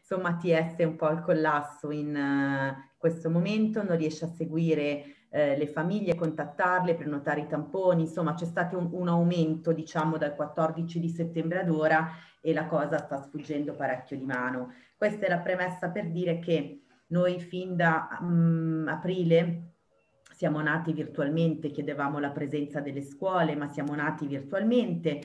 insomma ATS è un po' il collasso in questo momento, non riesce a seguire le famiglie, contattarle, prenotare i tamponi, insomma c'è stato un aumento diciamo dal 14 di settembre ad ora e la cosa sta sfuggendo parecchio di mano. Questa è la premessa per dire che noi fin da aprile siamo nati virtualmente, chiedevamo la presenza delle scuole, ma siamo nati virtualmente.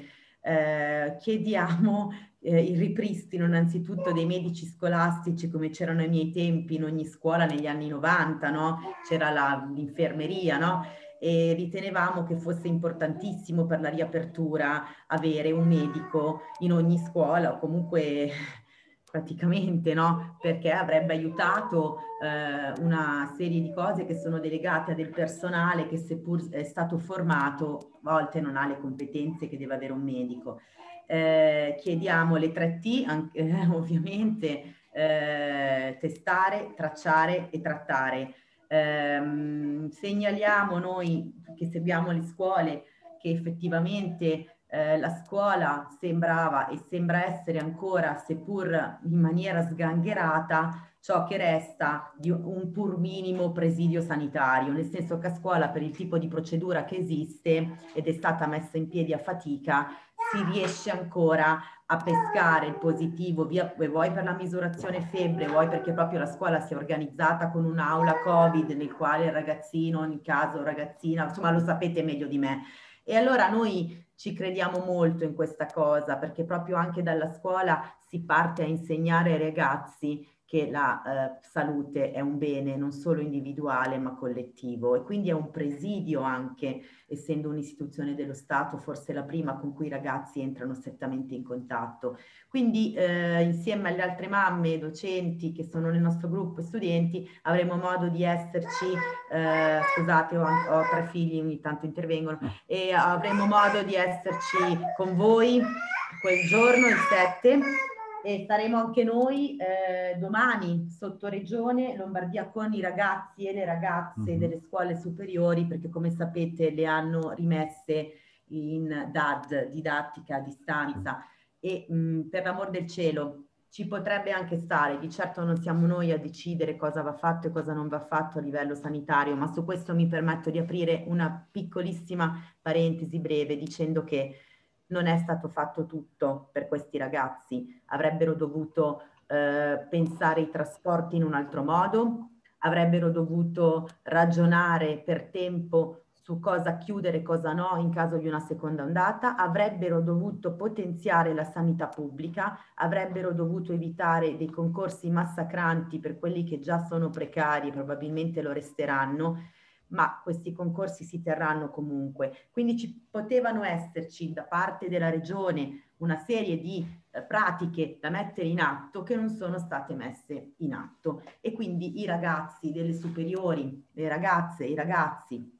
Chiediamo il ripristino innanzitutto dei medici scolastici come c'erano ai miei tempi in ogni scuola negli anni 90, no? C'era l'infermeria, no? E ritenevamo che fosse importantissimo per la riapertura avere un medico in ogni scuola o comunque praticamente, no? Perché avrebbe aiutato una serie di cose che sono delegate a del personale che seppur è stato formato, a volte non ha le competenze che deve avere un medico. Chiediamo le 3T, anche, ovviamente, testare, tracciare e trattare. Segnaliamo noi che seguiamo le scuole che effettivamente la scuola sembrava e sembra essere ancora, seppur in maniera sgangherata, ciò che resta di un pur minimo presidio sanitario, nel senso che a scuola per il tipo di procedura che esiste ed è stata messa in piedi a fatica, si riesce ancora a pescare il positivo, via, vuoi per la misurazione febbre, vuoi perché proprio la scuola si è organizzata con un'aula Covid nel quale il ragazzino, in caso ragazzina, insomma lo sapete meglio di me. E allora noi ci crediamo molto in questa cosa perché proprio anche dalla scuola si parte a insegnare ai ragazzi che la salute è un bene non solo individuale ma collettivo e quindi è un presidio anche, essendo un'istituzione dello Stato, forse la prima con cui i ragazzi entrano strettamente in contatto. Quindi insieme alle altre mamme, docenti che sono nel nostro gruppo e studenti avremo modo di esserci, scusate ho 3 figli, ogni tanto intervengono, e avremo modo di esserci con voi quel giorno, il 7, e saremo anche noi domani sotto regione Lombardia con i ragazzi e le ragazze delle scuole superiori, perché come sapete le hanno rimesse in DAD, didattica a distanza, e per l'amor del cielo ci potrebbe anche stare, di certo non siamo noi a decidere cosa va fatto e cosa non va fatto a livello sanitario, ma su questo mi permetto di aprire una piccolissima parentesi breve dicendo che non è stato fatto tutto per questi ragazzi, avrebbero dovuto pensare i trasporti in un altro modo, avrebbero dovuto ragionare per tempo su cosa chiudere e cosa no in caso di una seconda ondata, avrebbero dovuto potenziare la sanità pubblica, avrebbero dovuto evitare dei concorsi massacranti per quelli che già sono precari, probabilmente lo resteranno, ma questi concorsi si terranno comunque. Quindi ci potevano esserci da parte della regione una serie di pratiche da mettere in atto che non sono state messe in atto e quindi i ragazzi delle superiori, le ragazze, i ragazzi,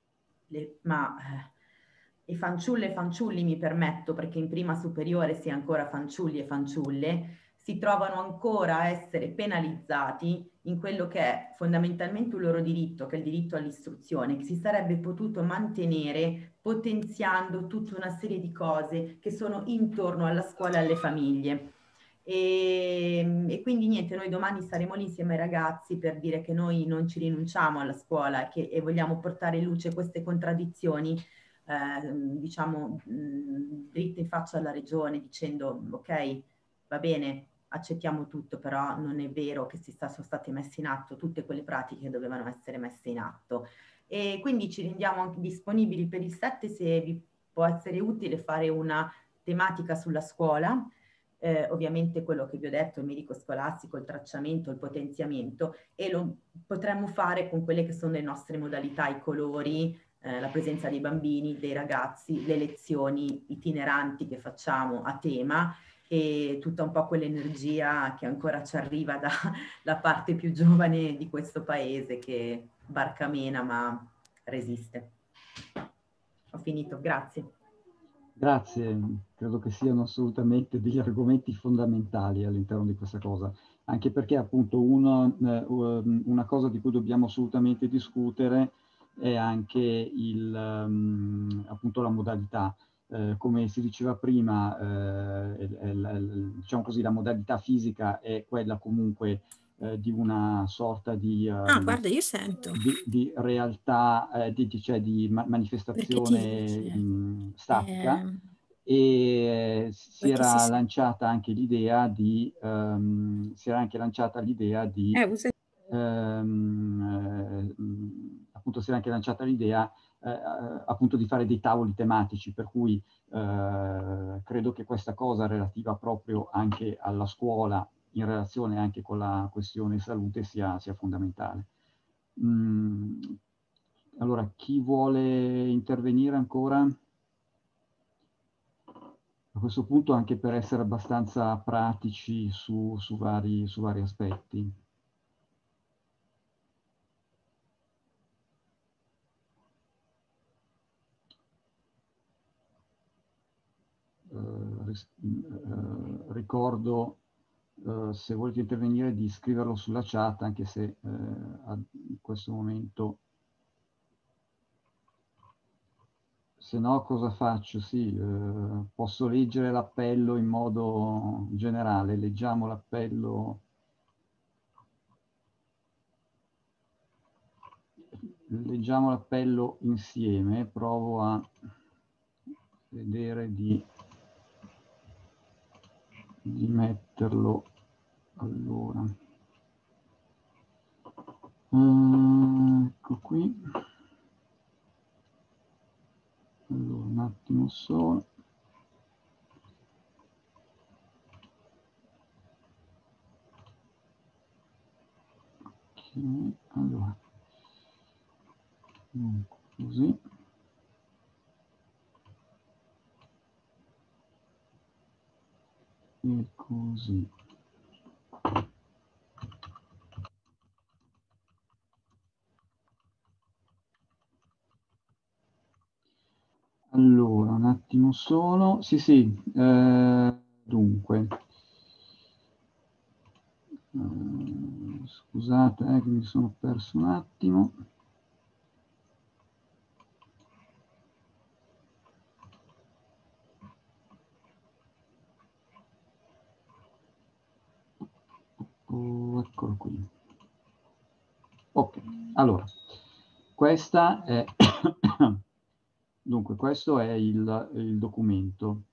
i fanciulle e fanciulli mi permetto perché in prima superiore si è ancora fanciulli e fanciulle, si trovano ancora a essere penalizzati in quello che è fondamentalmente un loro diritto, che è il diritto all'istruzione, che si sarebbe potuto mantenere potenziando tutta una serie di cose che sono intorno alla scuola e alle famiglie. E quindi niente, noi domani saremo lì insieme ai ragazzi per dire che noi non ci rinunciamo alla scuola e vogliamo portare in luce queste contraddizioni, diciamo, dritte in faccia alla regione dicendo ok, va bene, accettiamo tutto, però non è vero che sono state messe in atto tutte quelle pratiche che dovevano essere messe in atto. E quindi ci rendiamo anche disponibili per il 7 se vi può essere utile fare una tematica sulla scuola. Ovviamente quello che vi ho detto, il medico scolastico, il tracciamento, il potenziamento, e lo potremmo fare con quelle che sono le nostre modalità, i colori, la presenza dei bambini, dei ragazzi, le lezioni itineranti che facciamo a tema e tutta un po' quell'energia che ancora ci arriva dalla parte più giovane di questo paese che barcamena ma resiste. Ho finito, grazie. Grazie, credo che siano assolutamente degli argomenti fondamentali all'interno di questa cosa, anche perché appunto una cosa di cui dobbiamo assolutamente discutere è anche appunto la modalità. come si diceva prima, diciamo così, la modalità fisica è quella comunque di una sorta di, guarda, io sento. di realtà, cioè di manifestazione statica, e si era lanciata anche l'idea di appunto si era anche lanciata l'idea appunto di fare dei tavoli tematici, per cui credo che questa cosa relativa proprio anche alla scuola, in relazione anche con la questione salute, sia fondamentale. Allora, chi vuole intervenire ancora? A questo punto, anche per essere abbastanza pratici su vari aspetti. Ricordo, se volete intervenire, di scriverlo sulla chat, anche se in questo momento, se no cosa faccio? Sì, posso leggere l'appello in modo generale. Leggiamo l'appello. Leggiamo l'appello insieme. Provo a vedere di metterlo. Allora, ecco qui. Allora, un attimo solo. Ok, allora. Così. E così. Allora, un attimo solo. Sì, sì. Dunque. Scusate, che mi sono perso un attimo. Eccolo qui. Ok, allora, questa è dunque, questo è il documento.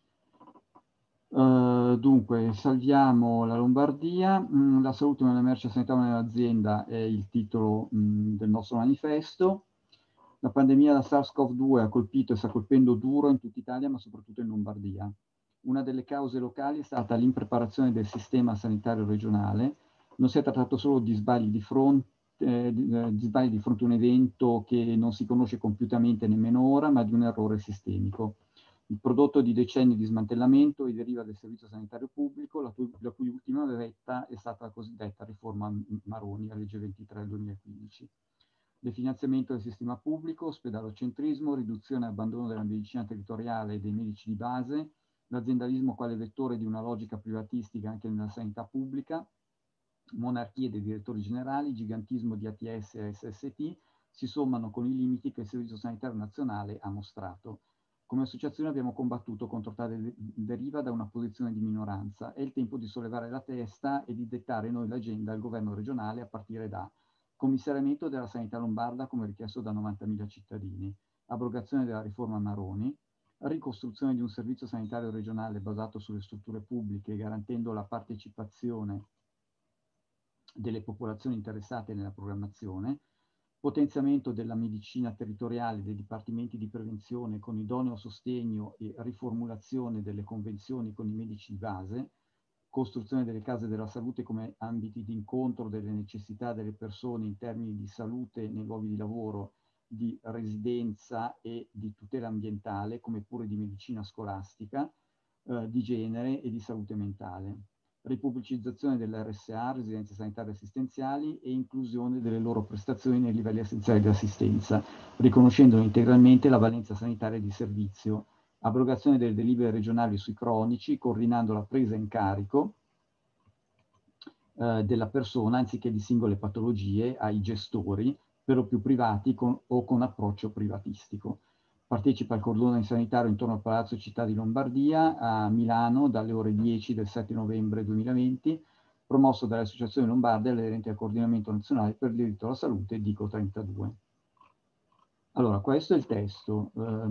Dunque, salviamo la Lombardia. La salute non è merce sanitaria nell'azienda è il titolo del nostro manifesto. La pandemia da SARS-CoV-2 ha colpito e sta colpendo duro in tutta Italia, ma soprattutto in Lombardia. Una delle cause locali è stata l'impreparazione del sistema sanitario regionale. Non si è trattato solo di sbagli di fronte a un evento che non si conosce compiutamente nemmeno ora, ma di un errore sistemico. Il prodotto di decenni di smantellamento e deriva del servizio sanitario pubblico, la cui ultima vetta è stata la cosiddetta riforma Maroni, la legge 23 del 2015. Definanziamento del sistema pubblico, ospedalocentrismo, riduzione e abbandono della medicina territoriale e dei medici di base, l'aziendalismo quale vettore di una logica privatistica anche nella sanità pubblica, monarchie dei direttori generali, gigantismo di ATS e SST si sommano con i limiti che il Servizio Sanitario Nazionale ha mostrato. Come associazione abbiamo combattuto contro tale deriva da una posizione di minoranza. È il tempo di sollevare la testa e di dettare noi l'agenda al governo regionale a partire da commissariamento della sanità lombarda come richiesto da 90.000 cittadini, abrogazione della riforma Maroni, ricostruzione di un servizio sanitario regionale basato sulle strutture pubbliche garantendo la partecipazione delle popolazioni interessate nella programmazione, potenziamento della medicina territoriale dei dipartimenti di prevenzione con idoneo sostegno e riformulazione delle convenzioni con i medici di base, costruzione delle case della salute come ambiti di incontro delle necessità delle persone in termini di salute nei luoghi di lavoro, di residenza e di tutela ambientale, come pure di medicina scolastica, di genere e di salute mentale. Ripubblicizzazione dell'RSA, residenze sanitarie assistenziali, e inclusione delle loro prestazioni nei livelli essenziali di assistenza, riconoscendone integralmente la valenza sanitaria di servizio. Abrogazione delle delibere regionali sui cronici, coordinando la presa in carico della persona, anziché di singole patologie, ai gestori, per lo più privati o con approccio privatistico. partecipa al cordone sanitario intorno al Palazzo Città di Lombardia a Milano dalle ore 10 del 7 novembre 2020, promosso dalle associazioni lombarde aderenti al coordinamento nazionale per il diritto alla salute DICO 32. Allora, questo è il testo.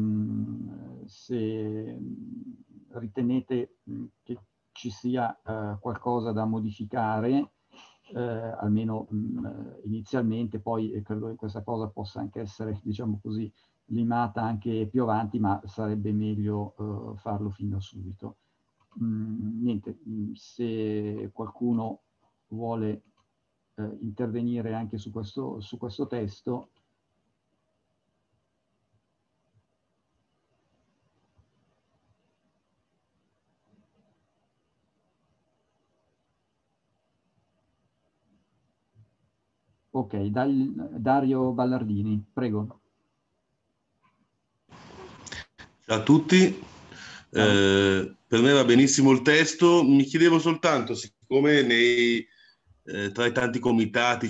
Se ritenete che ci sia qualcosa da modificare, almeno inizialmente, poi credo che questa cosa possa anche essere, diciamo così, limata anche più avanti, ma sarebbe meglio farlo fin da subito. Niente, se qualcuno vuole intervenire anche su questo testo. Ok, Dario Ballardini, prego. Ciao a tutti, per me va benissimo il testo, mi chiedevo soltanto, siccome tra i tanti comitati...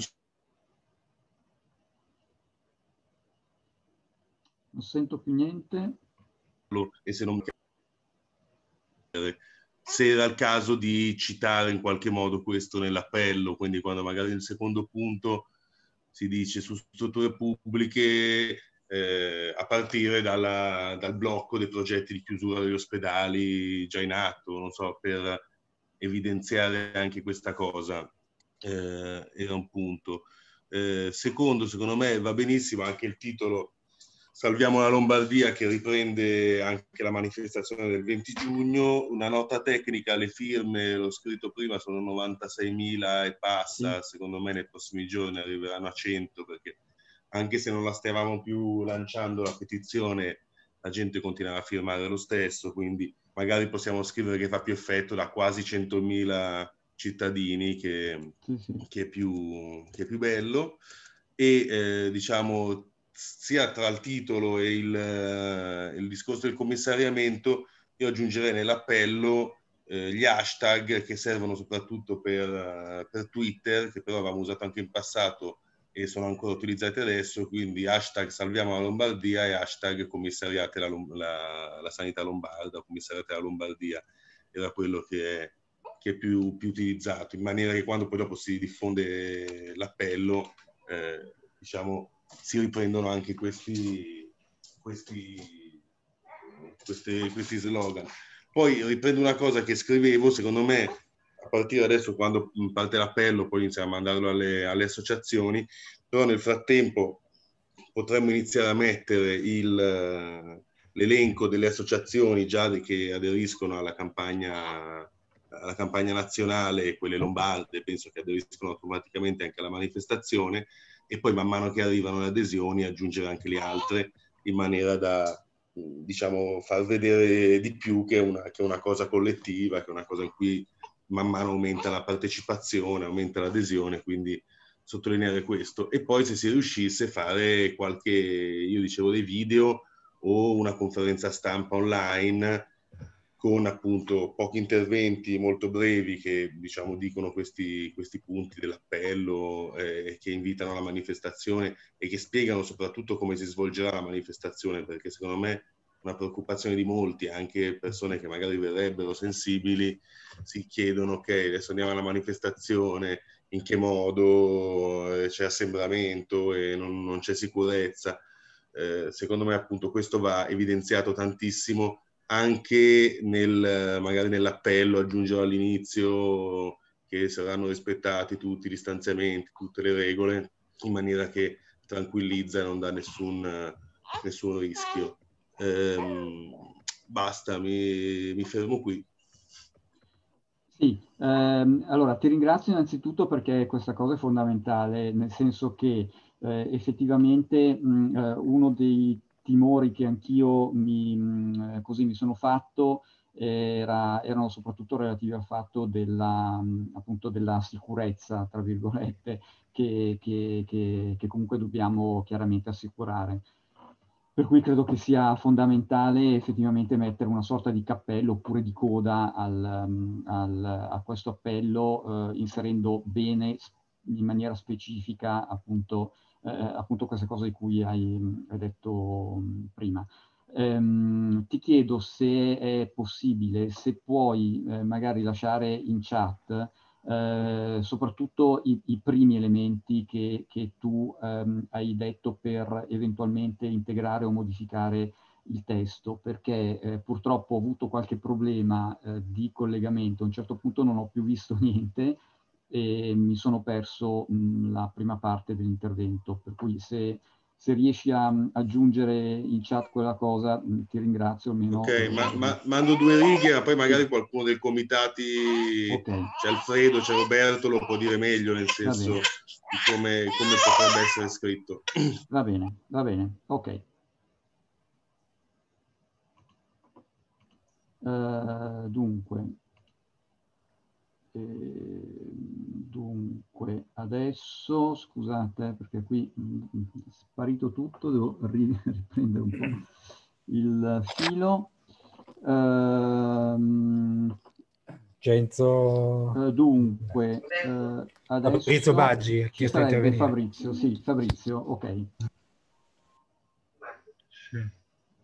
Non sento più niente. E se era il caso di citare in qualche modo questo nell'appello, quindi quando magari nel secondo punto si dice su strutture pubbliche, a partire dal blocco dei progetti di chiusura degli ospedali già in atto, non so, per evidenziare anche questa cosa, era un punto. Secondo, secondo me va benissimo anche il titolo Salviamo la Lombardia, che riprende anche la manifestazione del 20 giugno. Una nota tecnica: le firme, l'ho scritto prima, sono 96.000 e passa. Sì. Secondo me nei prossimi giorni arriveranno a 100, perché anche se non la stavamo più lanciando la petizione, la gente continuava a firmare lo stesso, quindi magari possiamo scrivere che fa più effetto da quasi 100.000 cittadini, che è più bello. E diciamo, sia tra il titolo e il discorso del commissariamento, io aggiungerei nell'appello gli hashtag che servono soprattutto per Twitter, che però avevamo usato anche in passato e sono ancora utilizzati adesso, quindi hashtag salviamo la Lombardia e hashtag commissariate la sanità lombarda, commissariate la Lombardia, era quello che è più utilizzato, in maniera che quando poi dopo si diffonde l'appello, diciamo, si riprendono anche questi slogan. Poi riprendo una cosa che scrivevo: secondo me, a partire adesso, quando parte l'appello, poi iniziamo a mandarlo alle associazioni, però nel frattempo potremmo iniziare a mettere l'elenco delle associazioni già che aderiscono alla campagna nazionale, e quelle lombarde penso che aderiscono automaticamente anche alla manifestazione, e poi man mano che arrivano le adesioni aggiungere anche le altre, in maniera da, diciamo, far vedere di più che è una cosa collettiva, che è una cosa in cui man mano aumenta la partecipazione, aumenta l'adesione, quindi sottolineare questo. E poi, se si riuscisse, fare qualche, io dicevo, dei video o una conferenza stampa online con appunto pochi interventi molto brevi che, diciamo, dicono questi punti dell'appello, che invitano alla manifestazione e che spiegano soprattutto come si svolgerà la manifestazione, perché secondo me una preoccupazione di molti, anche persone che magari verrebbero sensibili, si chiedono: ok, adesso andiamo alla manifestazione, in che modo, c'è assembramento e non c'è sicurezza. Secondo me appunto questo va evidenziato tantissimo, anche magari nell'appello, aggiungere all'inizio che saranno rispettati tutti i distanziamenti, tutte le regole, in maniera che tranquillizza e non dà nessun rischio. Basta, mi fermo qui. Sì, allora ti ringrazio innanzitutto perché questa cosa è fondamentale, nel senso che effettivamente uno dei timori che anch'io mi sono fatto erano soprattutto relativi al fatto appunto della sicurezza, tra virgolette, che comunque dobbiamo chiaramente assicurare. Per cui credo che sia fondamentale effettivamente mettere una sorta di cappello oppure di coda a questo appello, inserendo bene in maniera specifica appunto queste cose di cui hai detto prima. Ti chiedo se è possibile, se puoi magari lasciare in chat soprattutto i primi elementi che tu hai detto per eventualmente integrare o modificare il testo, perché purtroppo ho avuto qualche problema di collegamento, a un certo punto non ho più visto niente e mi sono perso la prima parte dell'intervento, per cui se riesci a aggiungere in chat quella cosa, ti ringrazio almeno. Ok, mando 2 righe, ma poi magari qualcuno dei comitati, okay. C'è Alfredo, c'è Roberto, lo può dire meglio, nel senso di come potrebbe essere scritto. Va bene, ok. Dunque, adesso, scusate perché qui è sparito tutto, devo riprendere un po' il filo. Dunque, adesso Fabrizio Baggi, ci sarebbe Fabrizio, sì, Fabrizio, ok. Sì.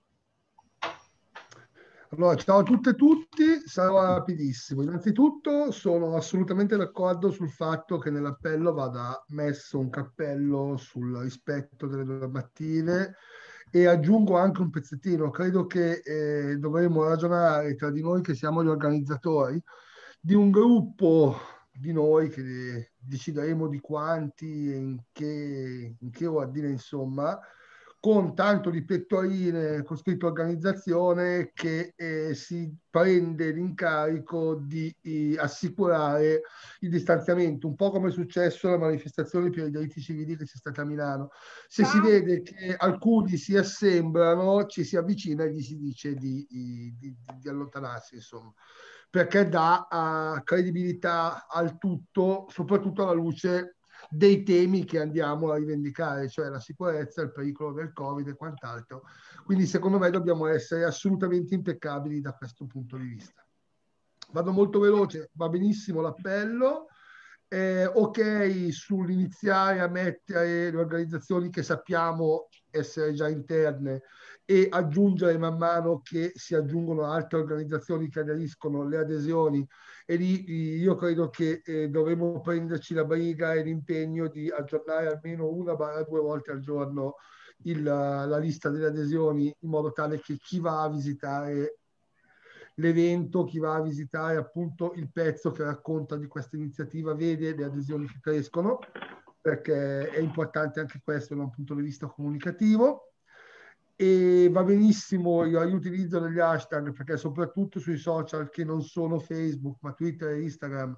Allora, ciao a tutte e tutti, sarò rapidissimo. Innanzitutto sono assolutamente d'accordo sul fatto che nell'appello vada messo un cappello sul rispetto delle normative e aggiungo anche un pezzettino. Credo che dovremmo ragionare tra di noi che siamo gli organizzatori di un gruppo di noi che decideremo di quanti e in che ordine, insomma, con tanto di pettorine con scritto organizzazione che si prende l'incarico di assicurare il distanziamento, un po' come è successo alla manifestazione per i diritti civili che c'è stata a Milano. Se si vede che alcuni si assembrano, ci si avvicina e gli si dice di allontanarsi, insomma, perché dà credibilità al tutto, soprattutto alla luce dei temi che andiamo a rivendicare, cioè la sicurezza, il pericolo del Covid e quant'altro. Quindi secondo me dobbiamo essere assolutamente impeccabili da questo punto di vista. Vado molto veloce, va benissimo l'appello. Ok sull'iniziare a mettere le organizzazioni che sappiamo essere già interne e aggiungere man mano che si aggiungono altre organizzazioni che aderiscono le adesioni, e lì io credo che dovremmo prenderci la briga e l'impegno di aggiornare almeno 1-2 volte al giorno la lista delle adesioni, in modo tale che chi va a visitare l'evento, chi va a visitare appunto il pezzo che racconta di questa iniziativa, vede le adesioni che crescono, perché è importante anche questo da un punto di vista comunicativo. E va benissimo l'utilizzo degli hashtag, perché soprattutto sui social che non sono Facebook ma Twitter e Instagram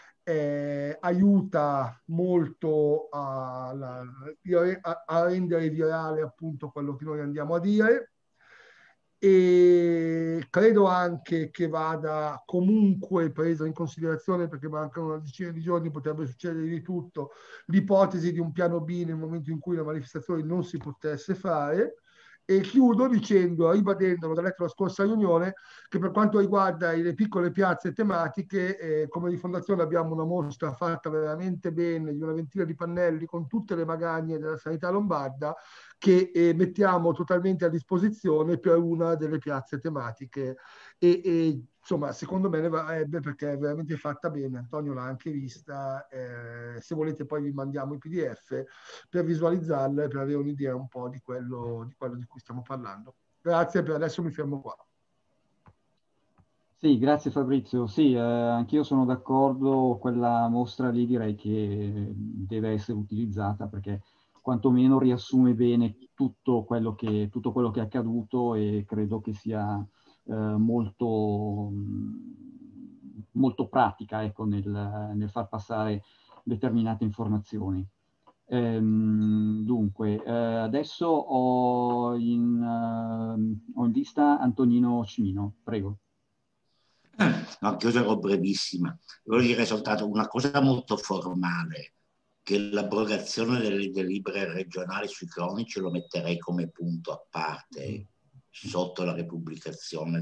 aiuta molto a rendere virale appunto quello che noi andiamo a dire. E credo anche che vada comunque preso in considerazione, perché mancano una decina di giorni, potrebbe succedere di tutto, l'ipotesi di un piano B nel momento in cui la manifestazione non si potesse fare. E chiudo dicendo, ribadendo, l'ho detto la scorsa riunione, che per quanto riguarda le piccole piazze tematiche, come di fondazione abbiamo una mostra fatta veramente bene di una ventina di pannelli con tutte le magagne della sanità lombarda, che mettiamo totalmente a disposizione per una delle piazze tematiche. Insomma, secondo me ne varrebbe, perché è veramente fatta bene. Antonio l'ha anche vista. Se volete poi vi mandiamo i PDF per visualizzarla e per avere un'idea un po' di quello di cui stiamo parlando. Grazie, per adesso mi fermo qua. Sì, grazie Fabrizio. Sì, anch'io sono d'accordo, quella mostra lì direi che deve essere utilizzata, perché quantomeno riassume bene tutto quello che è accaduto, e credo che sia molto pratica, ecco, nel far passare determinate informazioni. Dunque, adesso ho in lista Antonino Cimino, prego. Anche io sarò brevissima. Voglio dire soltanto una cosa molto formale, che l'abrogazione delle delibere regionali sui cronici lo metterei come punto a parte sotto la ripubblicazione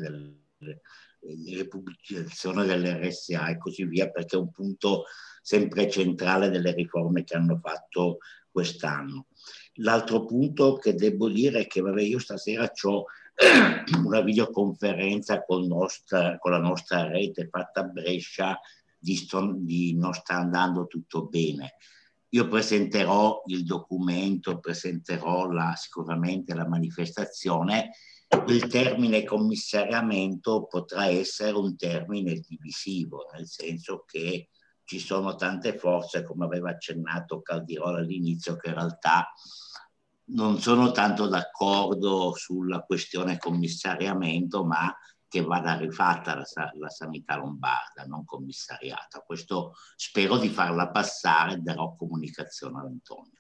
dell'RSA e così via, perché è un punto sempre centrale delle riforme che hanno fatto quest'anno. L'altro punto che devo dire è che vabbè, io stasera ho una videoconferenza con la nostra rete fatta a Brescia di non sta andando tutto bene. Io presenterò il documento, presenterò sicuramente la manifestazione. Il termine commissariamento potrà essere un termine divisivo, nel senso che ci sono tante forze, come aveva accennato Caldirola all'inizio, che in realtà non sono tanto d'accordo sulla questione commissariamento, ma che vada rifatta la sanità lombarda, non commissariata. Questo spero di farla passare, darò comunicazione ad Antonio.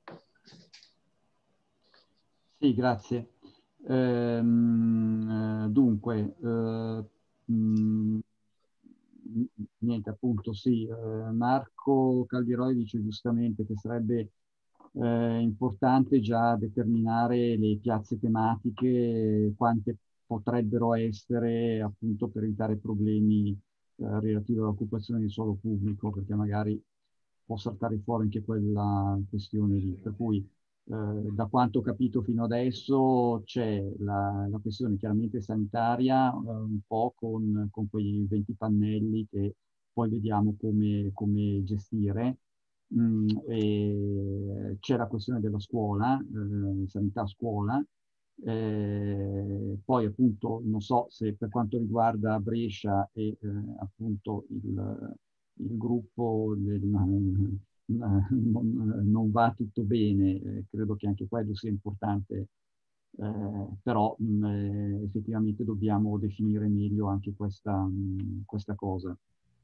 Sì, grazie. Dunque, niente, appunto, sì, Marco Caldiroi dice giustamente che sarebbe importante già determinare le piazze tematiche, quante potrebbero essere, appunto, per evitare problemi relativi all'occupazione di suolo pubblico, perché magari può saltare fuori anche quella questione lì. Per cui, da quanto ho capito fino adesso, c'è la questione chiaramente sanitaria, un po' con quei 20 pannelli che poi vediamo come gestire. C'è la questione della scuola, sanità scuola. Poi appunto non so se per quanto riguarda Brescia e appunto il gruppo non va tutto bene, credo che anche quello sia importante, però effettivamente dobbiamo definire meglio anche questa cosa.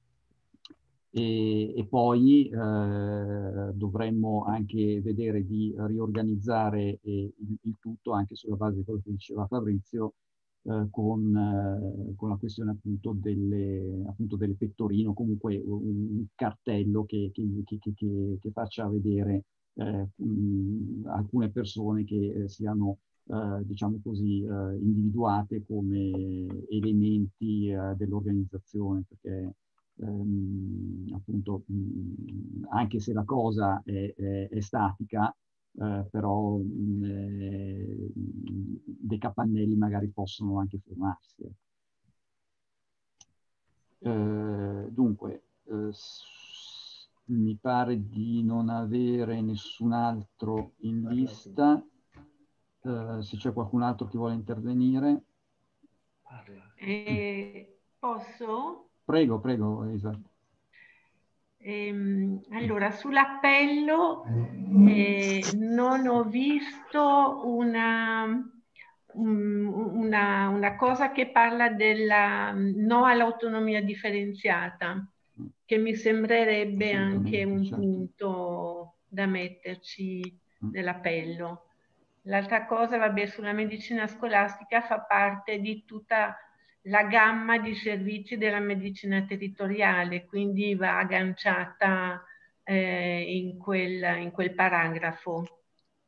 E poi dovremmo anche vedere di riorganizzare il tutto anche sulla base di quello che diceva Fabrizio, con la questione appunto delle pettorine, o comunque un cartello che faccia vedere alcune persone che siano diciamo così individuate come elementi dell'organizzazione, perché appunto anche se la cosa è statica, però dei capannelli magari possono anche formarsi. Dunque, mi pare di non avere nessun altro in lista. Se c'è qualcun altro che vuole intervenire. Posso? Prego, prego, Isa. Allora, sull'appello non ho visto una cosa che parla della no all'autonomia differenziata, che mi sembrerebbe anche un punto da metterci nell'appello. L'altra cosa, vabbè, sulla medicina scolastica fa parte di tutta la gamma di servizi della medicina territoriale, quindi va agganciata in quel paragrafo.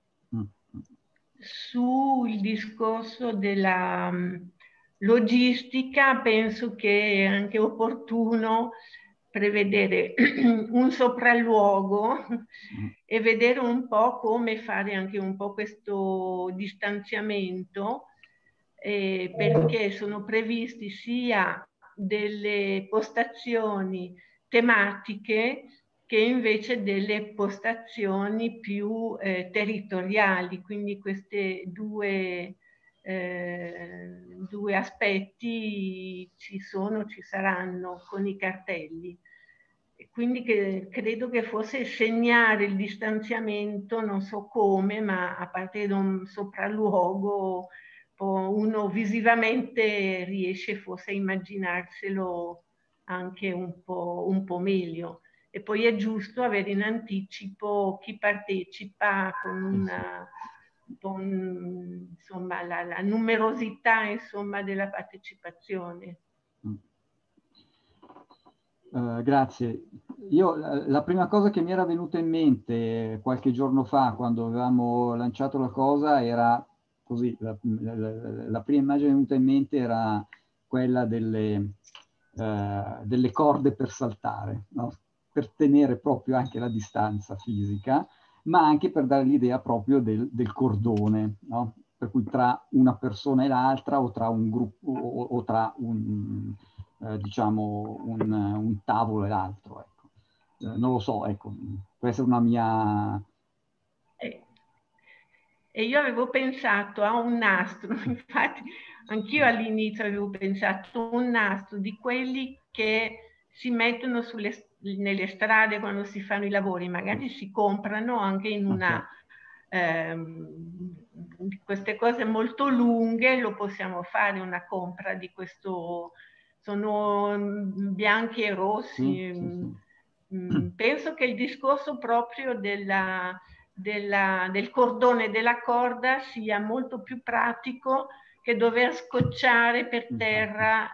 Sul discorso della logistica, penso che è anche opportuno prevedere un sopralluogo e vedere un po' come fare anche un po' questo distanziamento, perché sono previsti sia delle postazioni tematiche che invece delle postazioni più territoriali, quindi questi due aspetti ci saranno con i cartelli. Quindi credo che fosse segnare il distanziamento, non so come, ma a partire da un sopralluogo uno visivamente riesce forse a immaginarselo anche un po' meglio. E poi è giusto avere in anticipo chi partecipa con insomma, la numerosità insomma, della partecipazione. Grazie. Io la prima cosa che mi era venuta in mente qualche giorno fa, quando avevamo lanciato la cosa, era così, la prima immagine venuta in mente era quella delle corde per saltare, no? Per tenere proprio anche la distanza fisica, ma anche per dare l'idea proprio del cordone, no? per cui tra una persona e l'altra, o tra un gruppo, o tra un, diciamo, un tavolo e l'altro, ecco. Non lo so, ecco, può essere una mia... E io avevo pensato a un nastro, infatti anch'io all'inizio avevo pensato a un nastro di quelli che si mettono nelle strade quando si fanno i lavori, magari si comprano anche in una... queste cose molto lunghe, lo possiamo fare una compra di questo, sono bianchi e rossi. Penso che il discorso proprio del cordone della corda sia molto più pratico che dover scocciare per terra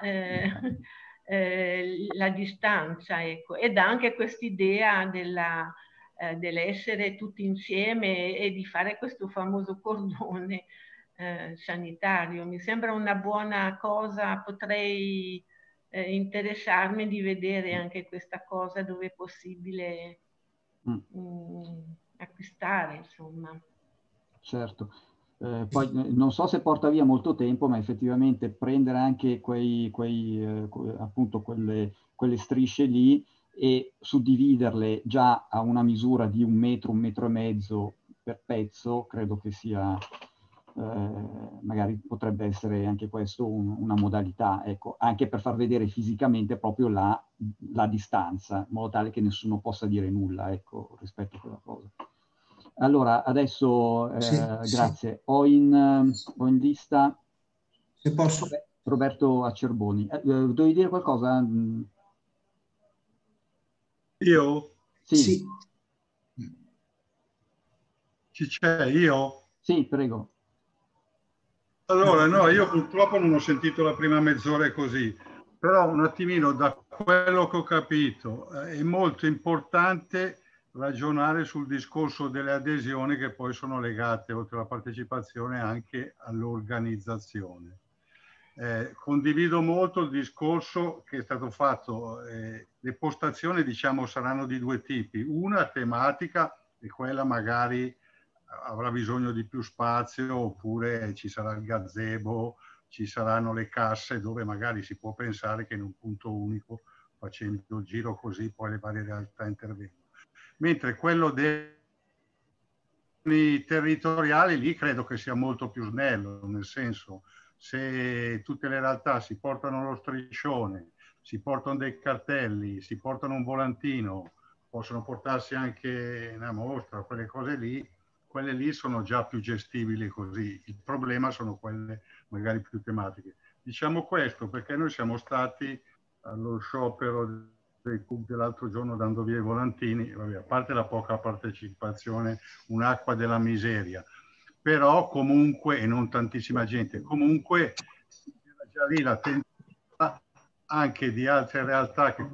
la distanza, ecco. Ed anche quest'idea dell'essere tutti insieme e di fare questo famoso cordone sanitario. Mi sembra una buona cosa, potrei interessarmi di vedere anche questa cosa dove è possibile acquistare, insomma. Certo. Poi non so se porta via molto tempo, ma effettivamente prendere anche appunto quelle strisce lì e suddividerle già a una misura di 1 metro, 1,5 metri per pezzo, credo che sia, magari potrebbe essere anche questo una modalità, ecco, anche per far vedere fisicamente proprio la distanza, in modo tale che nessuno possa dire nulla, ecco, rispetto a quella cosa. Allora, adesso, grazie. Sì. Ho in lista se posso. Roberto Acerboni. Dovevi dire qualcosa? Io? Sì. Chi c'è? Io? Sì, prego. Allora, no, io purtroppo non ho sentito la prima mezz'ora così, però un attimino da quello che ho capito è molto importante ragionare sul discorso delle adesioni che poi sono legate, oltre alla partecipazione, anche all'organizzazione. Condivido molto il discorso che è stato fatto, le postazioni diciamo saranno di 2 tipi, una tematica e quella magari avrà bisogno di più spazio, oppure ci sarà il gazebo, ci saranno le casse dove magari si può pensare che in un punto unico, facendo il giro così, poi le varie realtà intervengono. Mentre quello dei territoriali lì credo che sia molto più snello, nel senso, se tutte le realtà si portano lo striscione, si portano dei cartelli, si portano un volantino, possono portarsi anche una mostra, quelle cose lì, quelle lì sono già più gestibili così. Il problema sono quelle magari più tematiche. Diciamo questo perché noi siamo stati allo sciopero dei CUP dell'altro giorno dando via i volantini, vabbè, a parte la poca partecipazione, un'acqua della miseria, però comunque, e non tantissima gente, comunque era già lì la tendenza anche di altre realtà che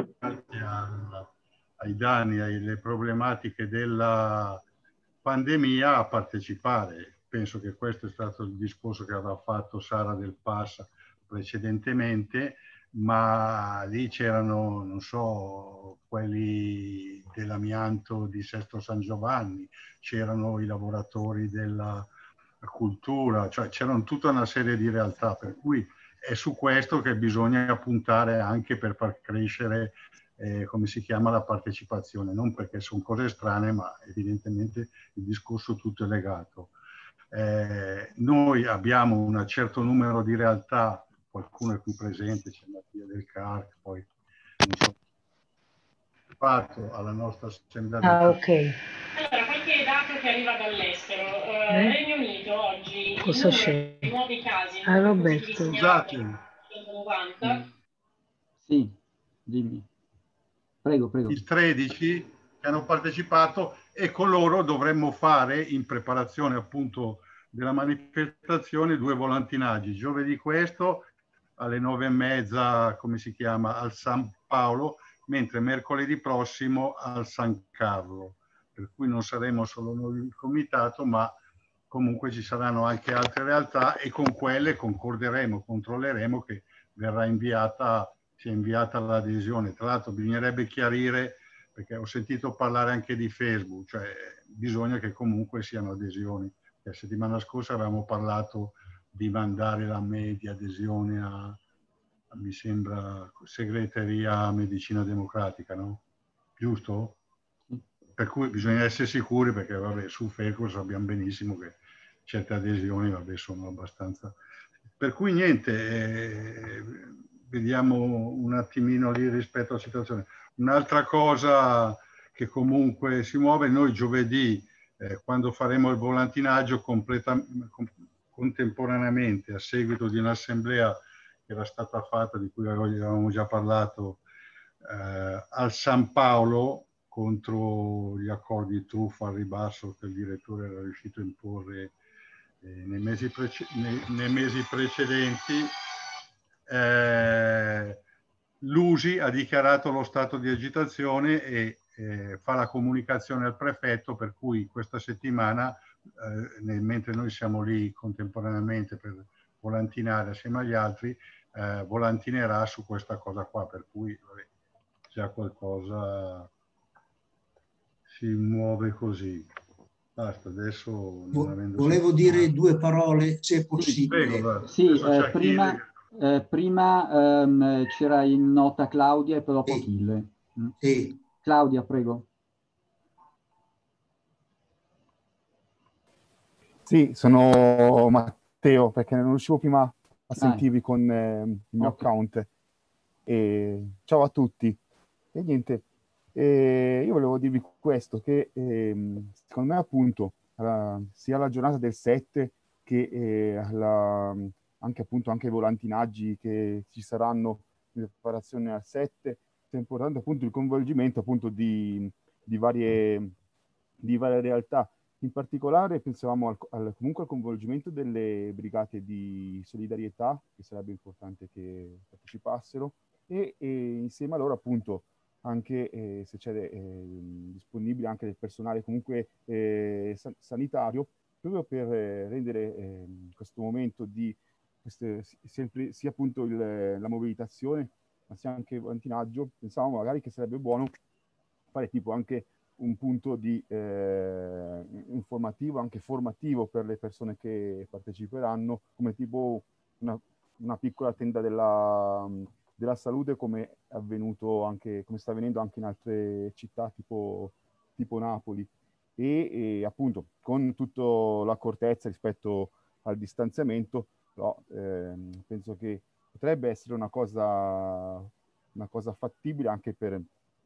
ai danni, alle problematiche della pandemia a partecipare. Penso che questo è stato il discorso che aveva fatto Sara Del Passa precedentemente, ma lì c'erano, non so, quelli dell'amianto di Sesto San Giovanni, c'erano i lavoratori della cultura, cioè c'erano tutta una serie di realtà, per cui è su questo che bisogna puntare anche per far crescere come si chiama, la partecipazione, non perché sono cose strane, ma evidentemente il discorso tutto è legato. Noi abbiamo un certo numero di realtà, qualcuno è qui presente, c'è Mattia del CARC, poi non so, fatto alla nostra assemblea. Ok. Allora, qualche dato che arriva dall'estero. Regno Unito oggi Cosa c'è? I nuovi casi. Roberto. Scusate. 190. Sì, dimmi. Prego, prego. Il 13 che hanno partecipato, e con loro dovremmo fare, in preparazione appunto della manifestazione, 2 volantinaggi. Giovedì questo alle 9:30, come si chiama, al San Paolo, mentre mercoledì prossimo al San Carlo. Per cui non saremo solo noi il comitato, ma comunque ci saranno anche altre realtà, e con quelle concorderemo, controlleremo che verrà inviata, sia inviata l'adesione. Tra l'altro bisognerebbe chiarire, perché ho sentito parlare anche di Facebook, cioè bisogna che comunque siano adesioni La settimana scorsa avevamo parlato di mandare la media adesione mi sembra, segreteria medicina democratica, no? Giusto? Per cui bisogna essere sicuri, perché vabbè, su Fecus sappiamo benissimo che certe adesioni vabbè, sono abbastanza... Per cui niente, vediamo un attimino lì rispetto alla situazione. Un'altra cosa che comunque si muove, noi giovedì, quando faremo il volantinaggio contemporaneamente, a seguito di un'assemblea che era stata fatta, di cui avevamo già parlato, al San Paolo, contro gli accordi di truffa al ribasso che il direttore era riuscito a imporre nei mesi precedenti. L'USI ha dichiarato lo stato di agitazione e fa la comunicazione al prefetto, per cui questa settimana, mentre noi siamo lì contemporaneamente per volantinare assieme agli altri, volantinerà su questa cosa qua, per cui vabbè, già qualcosa si muove così. Basta, adesso non avendo volevo dire due parole, se è possibile. Prego, sì, prima c'era in nota Claudia e poi dopo Achille. Sì. Claudia, prego. Sì, sono Matteo, perché non riuscivo prima a sentirvi con il mio account. E ciao a tutti. E niente, io volevo dirvi questo, che secondo me appunto sia la giornata del 7 che anche appunto anche i volantinaggi che ci saranno in preparazione al 7, è importante appunto il coinvolgimento appunto di varie realtà. In particolare pensavamo comunque al coinvolgimento delle brigate di solidarietà, che sarebbe importante che partecipassero, e insieme a loro appunto anche se c'è disponibile anche del personale comunque sanitario, proprio per rendere questo momento di sia appunto la mobilitazione, ma sia anche il volantinaggio. Pensavamo magari che sarebbe buono fare tipo anche un punto di informativo, anche formativo per le persone che parteciperanno, come tipo una piccola tenda della salute, come è avvenuto anche, come sta avvenendo anche in altre città tipo Napoli, e appunto con tutta l'accortezza rispetto al distanziamento, però penso che potrebbe essere una cosa fattibile anche per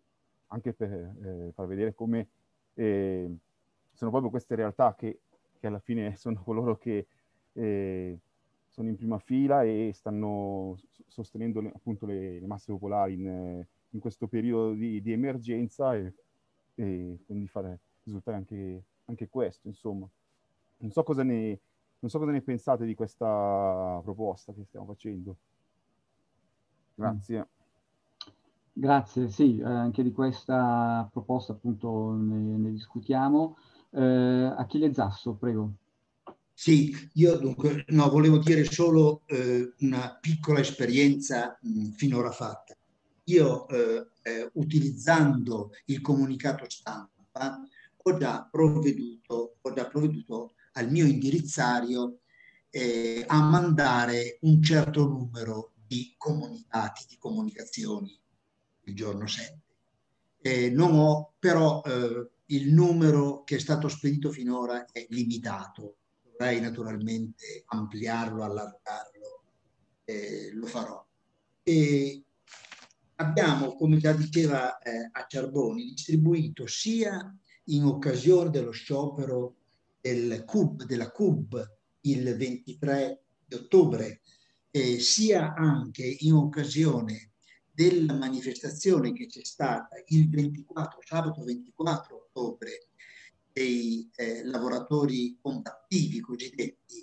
far vedere come sono proprio queste realtà che alla fine sono coloro che sono in prima fila e stanno sostenendo appunto le masse popolari in questo periodo di emergenza, e quindi fare risultare anche questo, insomma. Non so cosa ne pensate di questa proposta che stiamo facendo. Grazie. Grazie, sì, anche di questa proposta appunto ne discutiamo. Achille Zasso, prego. Sì, io dunque volevo dire solo una piccola esperienza finora fatta. Io utilizzando il comunicato stampa ho già provveduto al mio indirizzario a mandare un certo numero di comunicati, di comunicazioni il giorno 7. Non ho però il numero che è stato spedito finora è limitato. Dovrei naturalmente ampliarlo, allargarlo, lo farò. E abbiamo, come già diceva Acciarboni, distribuito sia in occasione dello sciopero della CUB il 23 di ottobre, sia anche in occasione della manifestazione che c'è stata sabato 24 ottobre, dei lavoratori combattivi cosiddetti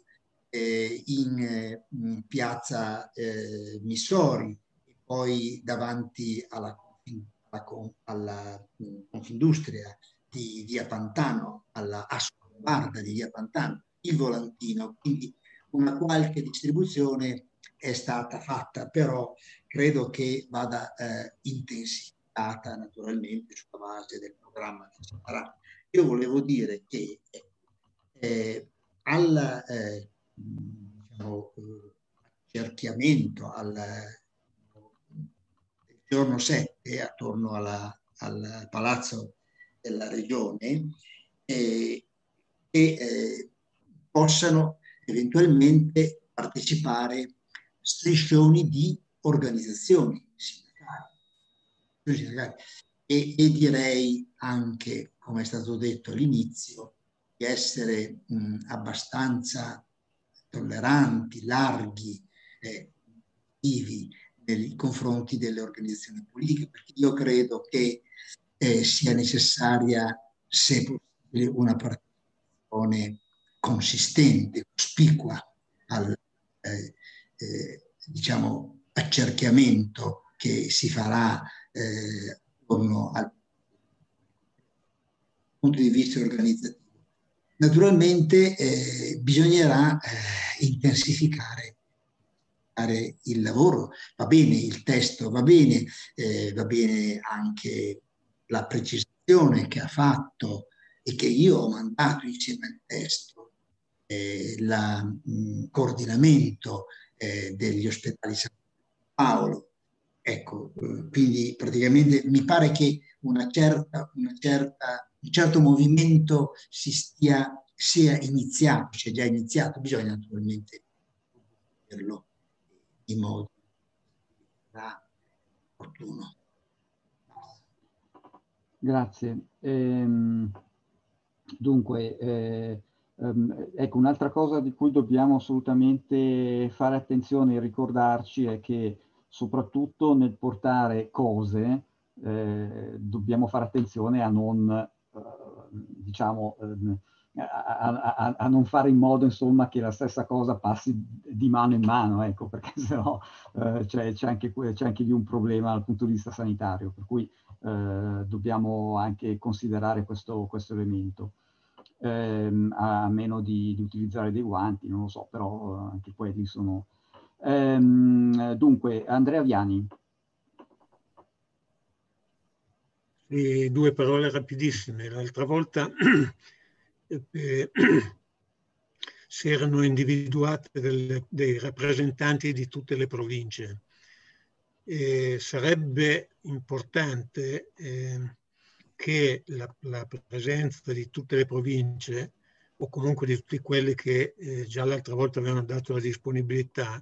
in piazza Missori, e poi davanti alla Confindustria di via Pantano, alla Ascolbarda di via Pantano, il volantino. Quindi una qualche distribuzione è stata fatta, però credo che vada intensificata naturalmente sulla base del programma che ci sarà. Io volevo dire che al diciamo, accerchiamento, al giorno 7 attorno al Palazzo della Regione, possano eventualmente partecipare striscioni di organizzazioni sindacali. E direi anche, come è stato detto all'inizio, di essere abbastanza tolleranti, larghi, attivi nei confronti delle organizzazioni politiche, perché io credo che sia necessaria, se possibile, una partecipazione consistente, cospicua al diciamo, accerchiamento che si farà attorno al punto di vista organizzativo. Naturalmente bisognerà intensificare il lavoro. Va bene il testo, va bene anche la precisazione che ha fatto e che io ho mandato insieme al testo, il coordinamento degli ospedali San Paolo. Ecco, quindi praticamente mi pare che un certo movimento sia iniziato, sia già iniziato. Bisogna naturalmente dirlo in modo opportuno. Grazie. Dunque, ecco, un'altra cosa di cui dobbiamo assolutamente fare attenzione e ricordarci è che soprattutto nel portare cose dobbiamo fare attenzione a non, diciamo, a non fare in modo, insomma, che la stessa cosa passi di mano in mano, ecco, perché sennò c'è anche lì un problema dal punto di vista sanitario, per cui dobbiamo anche considerare questo elemento. A meno di utilizzare dei guanti, non lo so, però anche quelli sono... dunque, Andrea Viani. Sì, 2 parole rapidissime. L'altra volta si erano individuate dei rappresentanti di tutte le province. Sarebbe importante che la presenza di tutte le province, o comunque di tutti quelli che già l'altra volta avevano dato la disponibilità,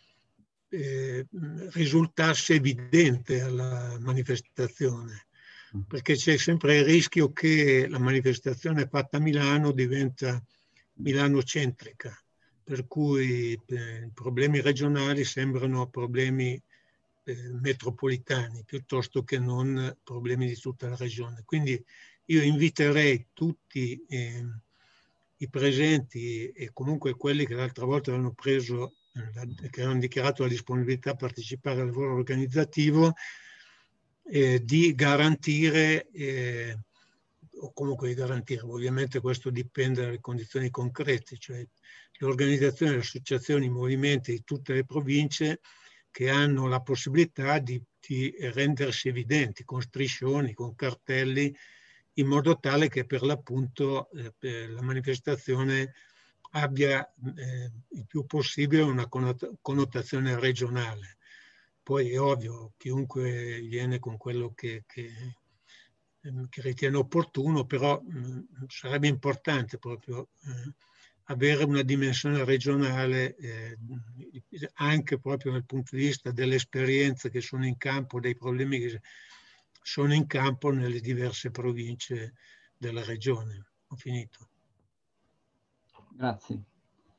risultasse evidente alla manifestazione, perché c'è sempre il rischio che la manifestazione fatta a Milano diventa milanocentrica, per cui i problemi regionali sembrano problemi metropolitani piuttosto che non problemi di tutta la regione. Quindi io inviterei tutti i presenti e comunque quelli che l'altra volta avevano preso, che hanno dichiarato la disponibilità a partecipare al lavoro organizzativo, di garantire, o comunque di garantire, ovviamente questo dipende dalle condizioni concrete, cioè le organizzazioni, le associazioni, i movimenti di tutte le province che hanno la possibilità di rendersi evidenti con striscioni, con cartelli, in modo tale che per l'appunto la manifestazione abbia il più possibile una connotazione regionale. Poi è ovvio, chiunque viene con quello che ritiene opportuno, però sarebbe importante proprio avere una dimensione regionale anche proprio dal punto di vista delle esperienze che sono in campo, dei problemi che sono in campo nelle diverse province della regione. Ho finito. Grazie.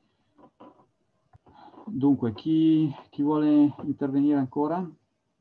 Dunque, chi vuole intervenire ancora?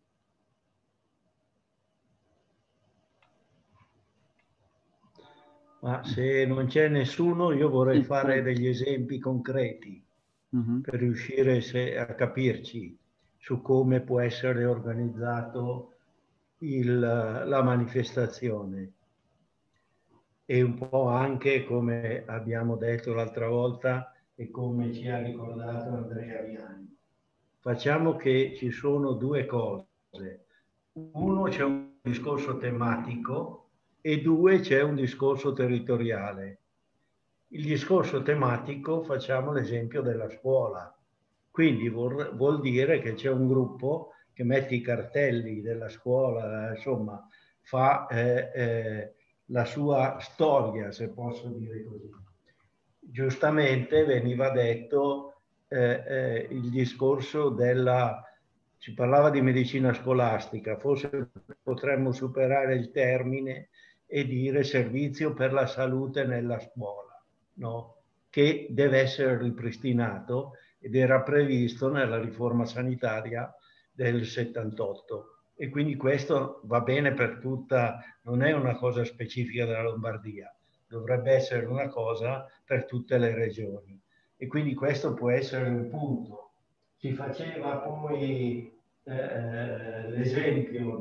Ma se non c'è nessuno, io vorrei fare degli esempi concreti per riuscire a capirci su come può essere organizzato la manifestazione. E un po' anche, come abbiamo detto l'altra volta e come ci ha ricordato Andrea Viani. Facciamo che ci sono 2 cose. Uno, c'è un discorso tematico, e 2, c'è un discorso territoriale. Il discorso tematico, facciamo l'esempio della scuola. Quindi vuol dire che c'è un gruppo che mette i cartelli della scuola, insomma, fa la sua storia, se posso dire così. Giustamente veniva detto il discorso si parlava di medicina scolastica, forse potremmo superare il termine e dire servizio per la salute nella scuola, no? Che deve essere ripristinato ed era previsto nella riforma sanitaria del 78. E quindi questo va bene per tutta, non è una cosa specifica della Lombardia, dovrebbe essere una cosa per tutte le regioni. E quindi questo può essere un punto. Si faceva poi l'esempio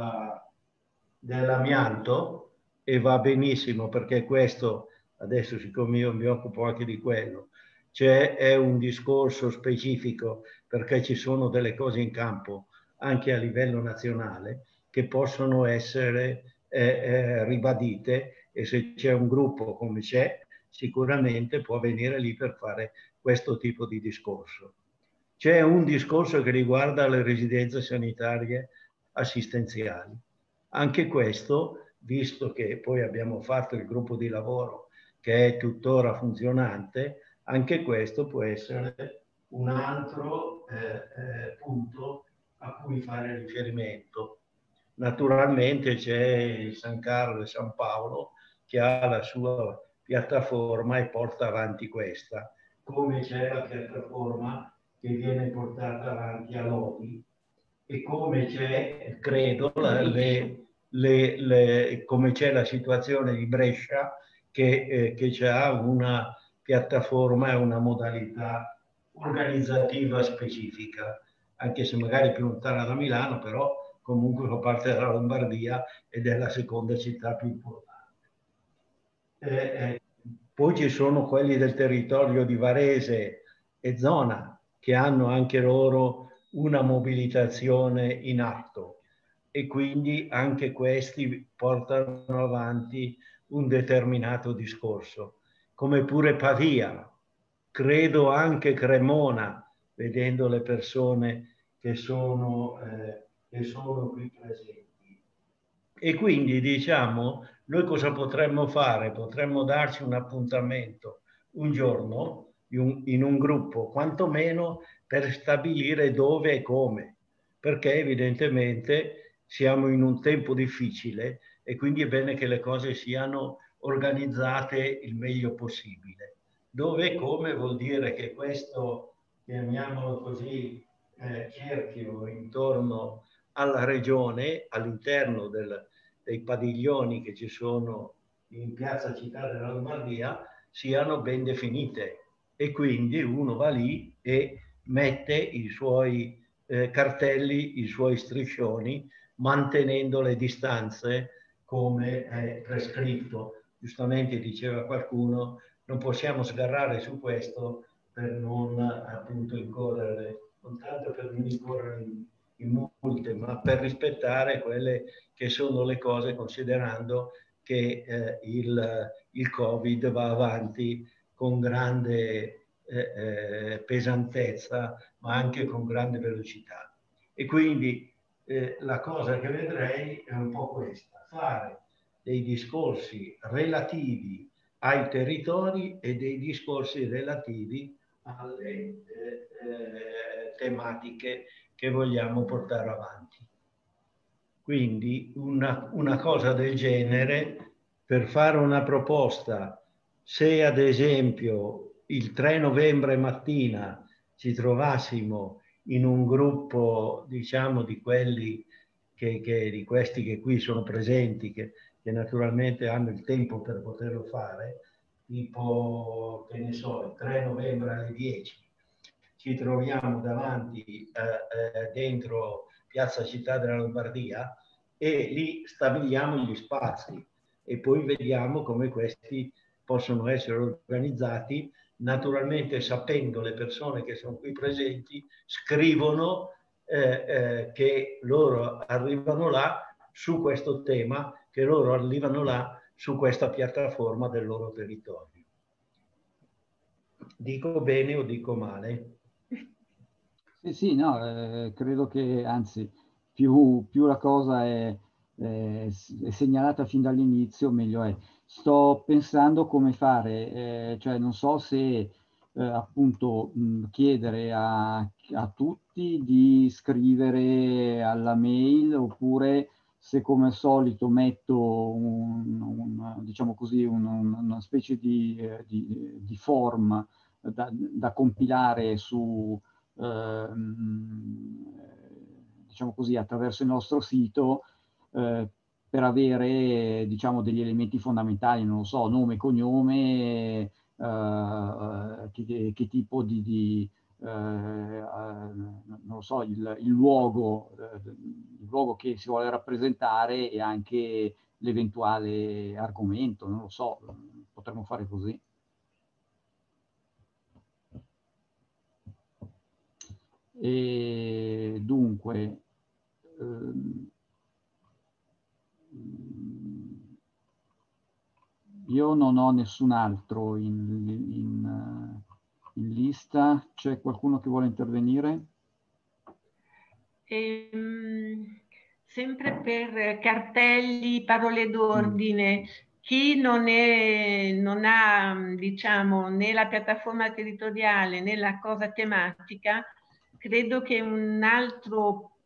dell'amianto, e va benissimo perché questo, adesso siccome io mi occupo anche di quello, è un discorso specifico perché ci sono delle cose in campo anche a livello nazionale che possono essere ribadite, e se c'è un gruppo come c'è, sicuramente può venire lì per fare questo tipo di discorso. C'è un discorso che riguarda le residenze sanitarie assistenziali. Anche questo, visto che poi abbiamo fatto il gruppo di lavoro che è tuttora funzionante, anche questo può essere un altro punto a cui fare riferimento. Naturalmente c'è il San Carlo e San Paolo che ha la sua piattaforma e porta avanti questa, come c'è la piattaforma che viene portata avanti a Lodi e come c'è, credo, come c'è la situazione di Brescia che ha una piattaforma e una modalità organizzativa specifica, anche se magari più lontana da Milano, però comunque fa parte della Lombardia ed è la seconda città più importante. Poi ci sono quelli del territorio di Varese e zona che hanno anche loro una mobilitazione in atto e quindi anche questi portano avanti un determinato discorso, come pure Pavia, credo anche Cremona, vedendo le persone che sono qui presenti. E quindi diciamo, noi cosa potremmo fare? Potremmo darci un appuntamento un giorno in un gruppo, quantomeno per stabilire dove e come, perché evidentemente siamo in un tempo difficile e quindi è bene che le cose siano organizzate il meglio possibile. Dove e come vuol dire che questo, chiamiamolo così, cerchio intorno alla regione, all'interno dei padiglioni che ci sono in Piazza Città della Lombardia, siano ben definite. E quindi uno va lì e mette i suoi cartelli, i suoi striscioni, mantenendo le distanze come è prescritto. Giustamente diceva qualcuno, non possiamo sgarrare su questo per non appunto incorrere, non tanto per non incorrere in multe, ma per rispettare quelle che sono le cose, considerando che il Covid va avanti con grande pesantezza, ma anche con grande velocità. E quindi la cosa che vedrei è un po' questa, fare dei discorsi relativi ai territori e dei discorsi relativi alle tematiche che vogliamo portare avanti. Quindi una cosa del genere, per fare una proposta, se ad esempio il 3 novembre mattina ci trovassimo in un gruppo, diciamo, di quelli di questi che qui sono presenti, che naturalmente hanno il tempo per poterlo fare, tipo, che ne so, il 3 novembre alle 10, ci troviamo davanti dentro Piazza Città della Lombardia e lì stabiliamo gli spazi e poi vediamo come questi possono essere organizzati, naturalmente sapendo le persone che sono qui presenti, scrivono che loro arrivano là su questo tema, che loro arrivano là su questa piattaforma del loro territorio. Dico bene o dico male? Sì, sì, no, credo che anzi più la cosa è segnalata fin dall'inizio, meglio è. Sto pensando come fare, cioè non so se appunto chiedere a tutti di scrivere alla mail, oppure se come al solito metto diciamo così, una specie di form da compilare su diciamo così, attraverso il nostro sito, per avere, diciamo, degli elementi fondamentali, non lo so, nome, cognome, che tipo non lo so, il luogo che si vuole rappresentare, e anche l'eventuale argomento, non lo so, potremmo fare così. E dunque io non ho nessun altro in lista. C'è qualcuno che vuole intervenire? Sempre per cartelli, parole d'ordine, chi non ha, diciamo, né la piattaforma territoriale né la cosa tematica, credo che un altro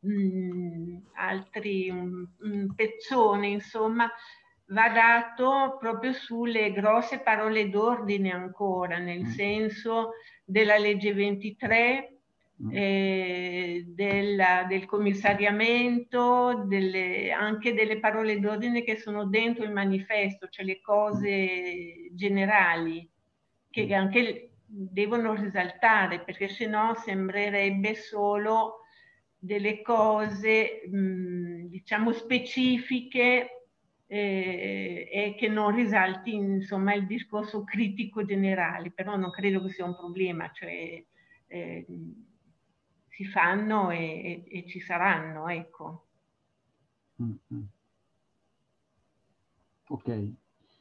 pezzone, insomma, va dato proprio sulle grosse parole d'ordine ancora, nel senso della legge 23, del commissariamento, anche delle parole d'ordine che sono dentro il manifesto, cioè le cose generali che anche devono risaltare, perché sennò sembrerebbe solo delle cose diciamo specifiche, e che non risalti insomma il discorso critico generale. Però non credo che sia un problema, cioè si fanno e ci saranno, ecco. Ok.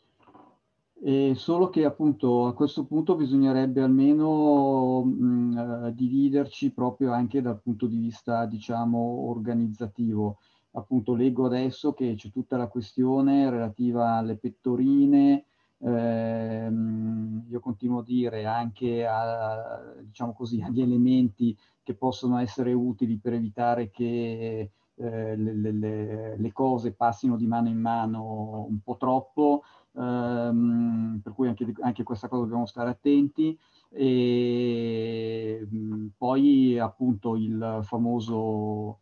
Solo che appunto a questo punto bisognerebbe almeno dividerci proprio anche dal punto di vista, diciamo, organizzativo. Appunto leggo adesso che c'è tutta la questione relativa alle pettorine, io continuo a dire anche diciamo così, agli elementi che possono essere utili per evitare che le cose passino di mano in mano un po' troppo. Per cui anche questa cosa dobbiamo stare attenti. E poi appunto il famoso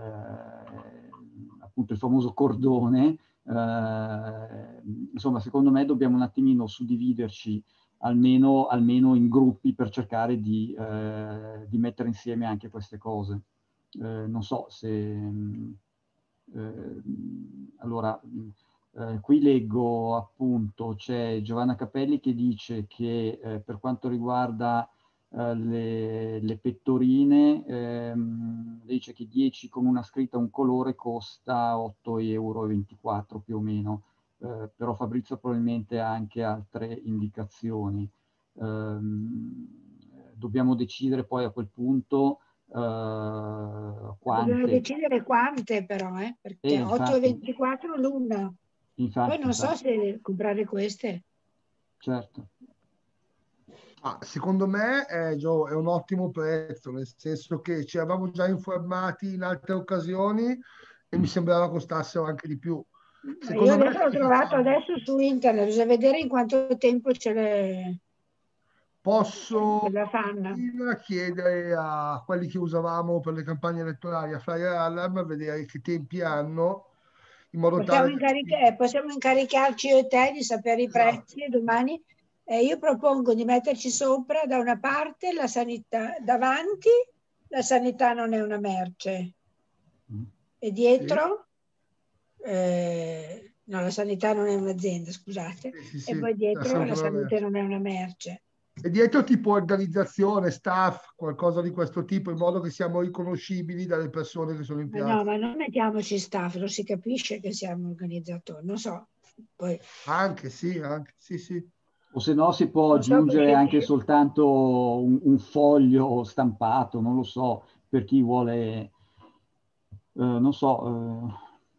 cordone, insomma, secondo me dobbiamo un attimino suddividerci almeno in gruppi per cercare di mettere insieme anche queste cose. Non so se allora qui leggo appunto, c'è Giovanna Capelli che dice che per quanto riguarda le pettorine, dice che 10 con una scritta un colore costa 8,24 € più o meno, però Fabrizio probabilmente ha anche altre indicazioni. Dobbiamo decidere poi a quel punto quante. Dobbiamo decidere quante però, perché 8,24 l'una. Poi non so se comprare queste. Certo. Secondo me Gio, è un ottimo prezzo, nel senso che ci avevamo già informati in altre occasioni e mi sembrava costassero anche di più. Io adesso l'ho trovato adesso su internet, bisogna vedere in quanto tempo ce le... Posso chiedere a quelli che usavamo per le campagne elettorali, a Flyer Alarm, a vedere che tempi hanno, in modo tale possiamo incaricarci io e te di sapere i prezzi, e domani io propongo di metterci sopra da una parte la sanità, davanti la sanità non è una merce, e dietro no, la sanità non è un'azienda, scusate, e poi dietro la salute non è una merce. E dietro tipo organizzazione, staff, qualcosa di questo tipo, in modo che siamo riconoscibili dalle persone che sono in piazza. No, ma non mettiamoci staff, non si capisce che siamo organizzatori, non so. Poi... Anche sì. O se no si può aggiungere anche soltanto un foglio stampato, non lo so, per chi vuole, non so.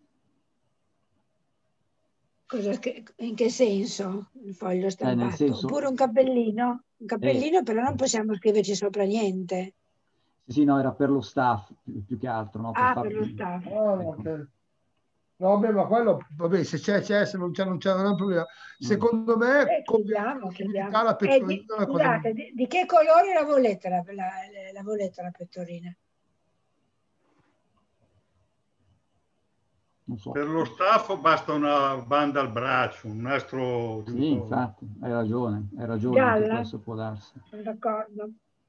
In che senso il foglio stampato? Nel senso, oppure un cappellino? Un cappellino, però non possiamo scriverci sopra niente. Sì, no, era per lo staff più che altro. No? Per lo staff. Okay. No, vabbè, ma quello, vabbè, se c'è, se non c'è, non c'è, non è un problema. Secondo me, chiediamo. la pettorina è una cosa... Scusate, di che colore la volete la pettorina? Non so. Per lo staff basta una banda al braccio, un nastro. Sì, infatti, hai ragione, Gialla? anche questo può darsi. Sono d'accordo.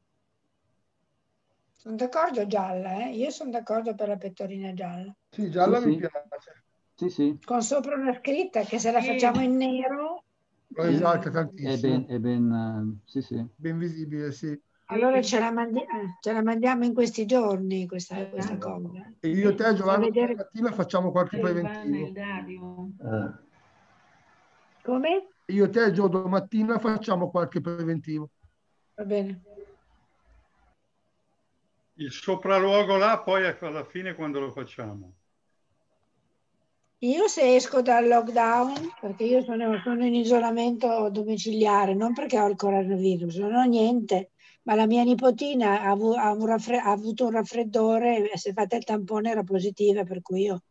Sono d'accordo, gialla, Io sono d'accordo per la pettorina gialla. Sì, gialla mi piace. Sì. Con sopra una scritta che se la facciamo in nero... Esatto, tantissimo. È ben, sì. Ben visibile, sì. Allora ce la mandiamo in questi giorni, questa cosa. E io e te, Giovanni, stamattina facciamo qualche preventivo. Come? Io e te, Gio, domattina facciamo qualche preventivo. Va bene. Il sopralluogo là, poi alla fine quando lo facciamo? Io se esco dal lockdown, perché io sono in isolamento domiciliare, non perché ho il coronavirus, non ho niente, ma la mia nipotina ha avuto un raffreddore e si è fatta il tampone, era positiva, per cui io...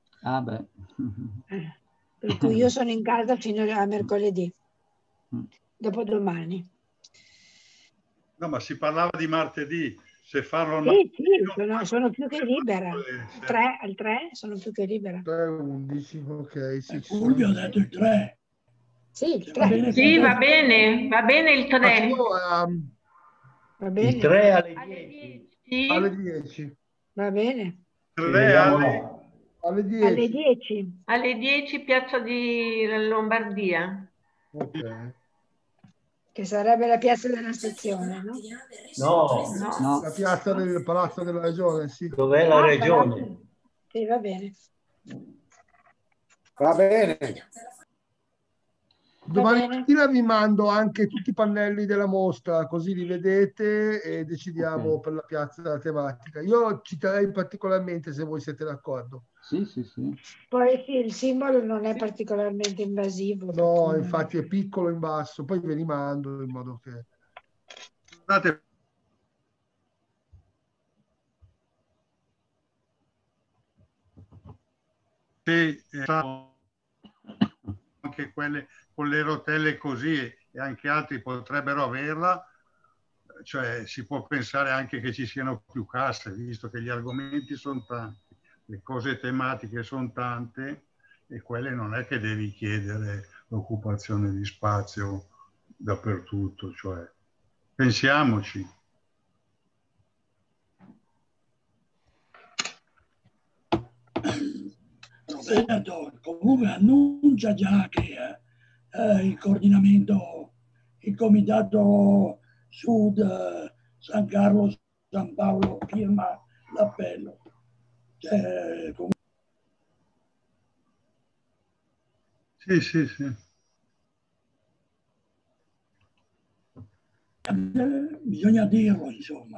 Per cui io sono in casa fino a mercoledì, dopodomani. No, ma si parlava di martedì. Se farlo al Sì, sono più che libera. Al 3 sono più che libera. 3-11, ok. Sì, Fulvio ha detto il 3. Sì, il 3. Sì, va bene il 3. Va bene. Il 3 alle 10. Alle 10. Va bene. Alle 10. Alle 10. Alle 10 Piazza di Lombardia. Ok. Che sarebbe la piazza della stazione, no? No. La piazza del Palazzo della Regione, sì. Dov'è la Regione? Sì, va bene. Va bene. Domani mattina vi mando anche tutti i pannelli della mostra, così li vedete e decidiamo per la piazza tematica. Io ci terrei particolarmente, se voi siete d'accordo. Sì. Poi sì, il simbolo non è particolarmente invasivo. No, infatti è piccolo in basso, poi ve li mando in modo che... Scusate. Anche quelle con le rotelle così e anche altri potrebbero averla, cioè si può pensare anche che ci siano più casse, visto che gli argomenti sono tanti, le cose tematiche sono tante e quelle non è che devi chiedere l'occupazione di spazio dappertutto, cioè pensiamoci. Roberto, comunque annuncia già che il coordinamento, il comitato Sud San Carlo San Paolo firma l'appello. Sì. Bisogna dirlo, insomma.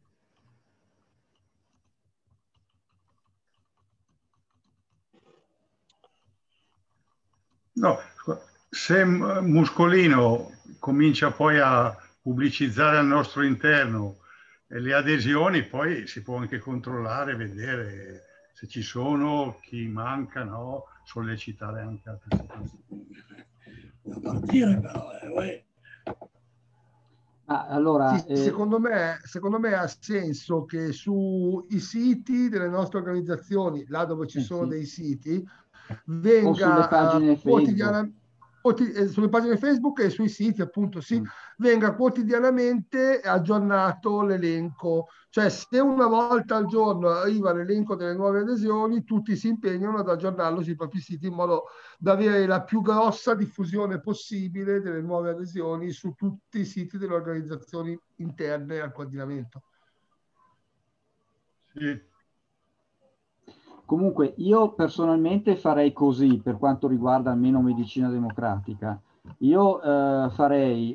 No, se Muscolino comincia poi a pubblicizzare al nostro interno le adesioni, poi si può anche controllare, vedere se ci sono, chi manca, no, sollecitare anche altre situazioni. Da partire però, Allora, sì, secondo me ha senso che sui siti delle nostre organizzazioni, là dove ci sono dei siti, venga o sulle pagine quotidianamente sulle pagine Facebook e sui siti, appunto, venga quotidianamente aggiornato l'elenco. Cioè, se una volta al giorno arriva l'elenco delle nuove adesioni, tutti si impegnano ad aggiornarlo sui propri siti in modo da avere la più grossa diffusione possibile delle nuove adesioni su tutti i siti delle organizzazioni interne al coordinamento. Sì. Comunque io personalmente farei così per quanto riguarda almeno Medicina Democratica. Io farei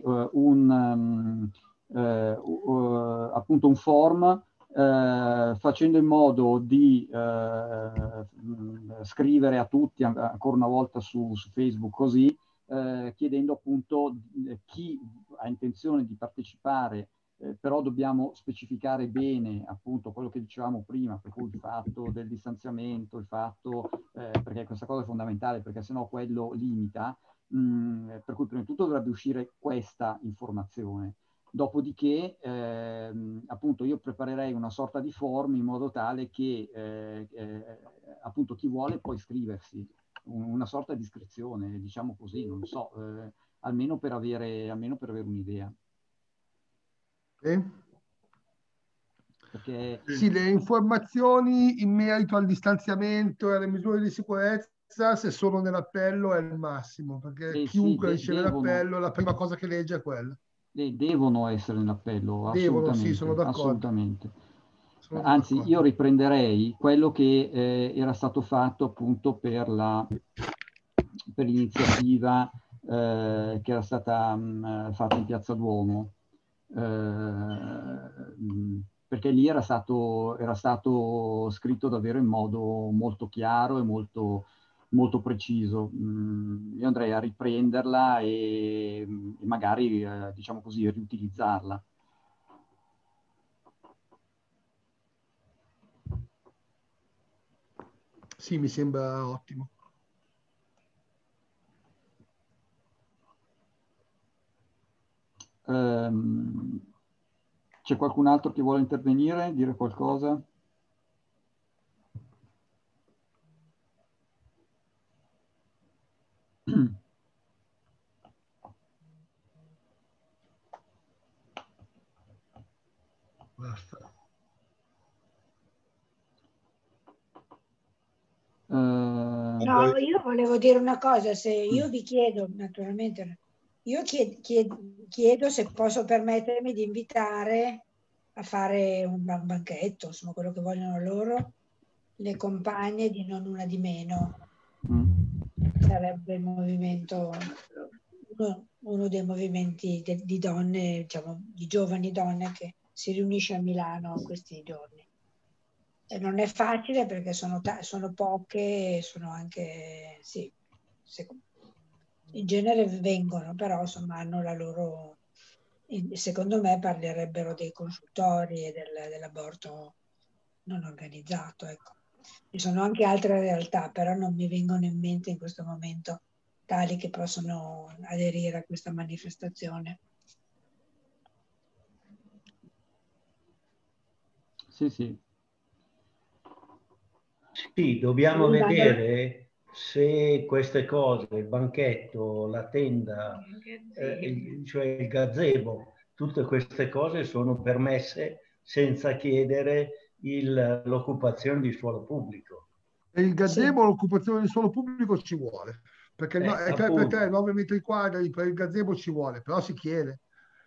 appunto un form facendo in modo di scrivere a tutti ancora una volta su Facebook così, chiedendo appunto chi ha intenzione di partecipare, però dobbiamo specificare bene appunto quello che dicevamo prima, per cui il fatto del distanziamento, il fatto, perché questa cosa è fondamentale, perché sennò quello limita, per cui prima di tutto dovrebbe uscire questa informazione. Dopodiché, appunto, io preparerei una sorta di form in modo tale che appunto chi vuole può iscriversi, una sorta di iscrizione, diciamo così, non so, almeno per avere un'idea. Perché... Sì, le informazioni in merito al distanziamento e alle misure di sicurezza, se sono nell'appello, è il massimo, perché chiunque riceve l'appello, la prima cosa che legge è quella. Devono essere nell'appello, assolutamente. Devono, sì, sono d'accordo. Assolutamente. Anzi, io riprenderei quello che era stato fatto appunto per l'iniziativa che era stata fatta in Piazza Duomo, perché lì era stato scritto davvero in modo molto chiaro e molto preciso. Io andrei a riprenderla e magari, diciamo così, riutilizzarla. Sì, mi sembra ottimo. C'è qualcun altro che vuole intervenire, dire qualcosa? Basta. No, io volevo dire una cosa, se io vi chiedo, naturalmente, io chiedo se posso permettermi di invitare a fare un banchetto, insomma quello che vogliono loro, le compagne di Non Una di Meno. Sarebbe il movimento, uno dei movimenti di donne, diciamo, di giovani donne che si riunisce a Milano questi giorni. E non è facile perché sono poche, sono anche, sì, in genere vengono, però insomma hanno la loro, secondo me parlerebbero dei consultori e dell'aborto non organizzato, ecco. Ci sono anche altre realtà, però non mi vengono in mente in questo momento tali che possono aderire a questa manifestazione. Sì, sì. Sì, dobbiamo vedere se queste cose, il banchetto, la tenda, cioè il gazebo, tutte queste cose sono permesse senza chiedere l'occupazione di suolo pubblico. E il gazebo, l'occupazione di suolo pubblico ci vuole, perché è 3x3, 9 metri quadri, per il gazebo ci vuole, però si chiede.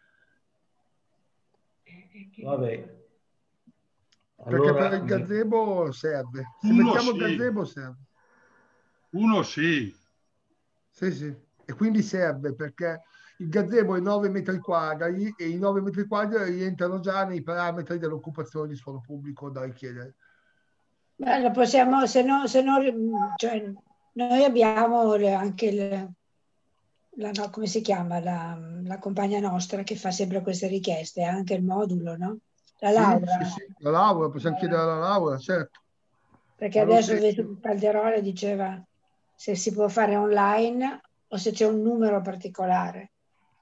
Vabbè. Perché Allora, per il gazebo serve. Se mettiamo il gazebo serve. Uno sì. Sì, sì. E quindi serve perché il gazebo è 9 metri quadri e i 9 metri quadri rientrano già nei parametri dell'occupazione di suolo pubblico da richiedere. Beh, possiamo, se no, cioè, noi abbiamo anche no, come si chiama, la compagna nostra che fa sempre queste richieste, anche il modulo, no? La Laura. Sì, la Laura, possiamo chiedere alla Laura, certo. Perché adesso Calderone diceva se si può fare online o se c'è un numero particolare.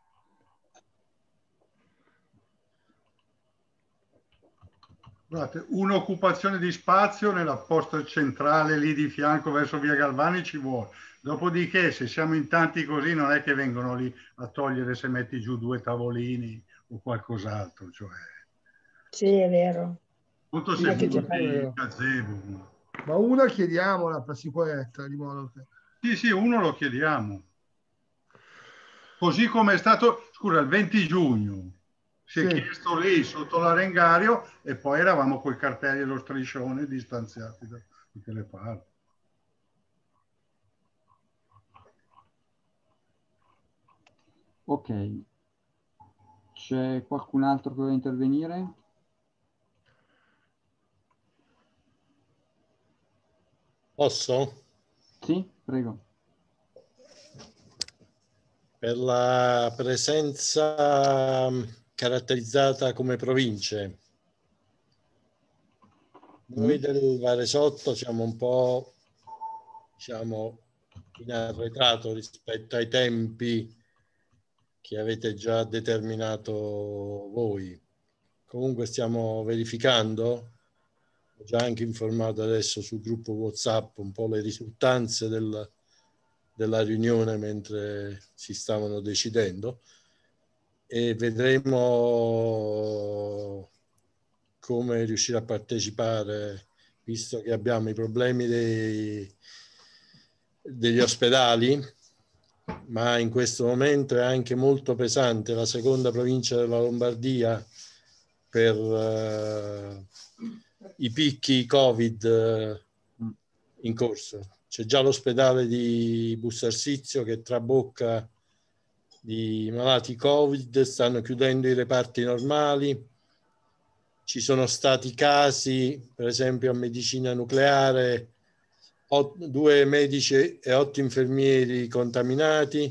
Guardate, un'occupazione di spazio nella posta centrale lì di fianco verso via Galvani ci vuole. Dopodiché, se siamo in tanti così, non è che vengono lì a togliere se metti giù 2 tavolini o qualcos'altro. Cioè. Sì, è vero. Molto semplice il gazebo. Ma una chiediamola per sicurezza, di modo che... Sì, uno lo chiediamo. Così come è stato, scusa, il 20 giugno. Si è chiesto lì sotto l'Arengario e poi eravamo coi cartelli e lo striscione distanziati da tutte le parti. Ok. C'è qualcun altro che vuole intervenire? Posso? Sì, prego. Per la presenza caratterizzata come province. Noi del Varesotto siamo un po', diciamo, in arretrato rispetto ai tempi che avete già determinato voi. Comunque stiamo verificando, ho già anche informato adesso sul gruppo WhatsApp un po' le risultanze della riunione mentre si stavano decidendo, e vedremo come riuscire a partecipare, visto che abbiamo i problemi degli ospedali, ma in questo momento è anche molto pesante la seconda provincia della Lombardia per i picchi Covid in corso. C'è già l'ospedale di Bussarsizio che trabocca di malati Covid, stanno chiudendo i reparti normali. Ci sono stati casi, per esempio a medicina nucleare, 2 medici e 8 infermieri contaminati,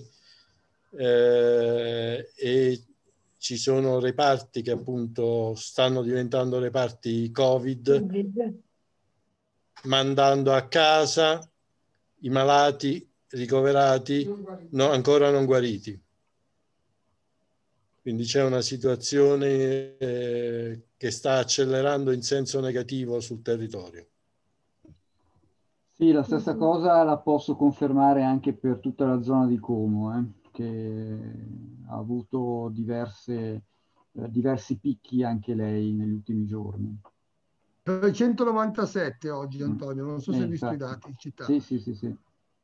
e ci sono reparti che appunto stanno diventando reparti Covid, mandando a casa i malati ricoverati ancora non guariti. Quindi c'è una situazione che sta accelerando in senso negativo sul territorio. Sì, la stessa cosa la posso confermare anche per tutta la zona di Como, che ha avuto diversi picchi anche lei negli ultimi giorni. 397 oggi, Antonio, non so se hai visto i infatti. dati in città. Sì.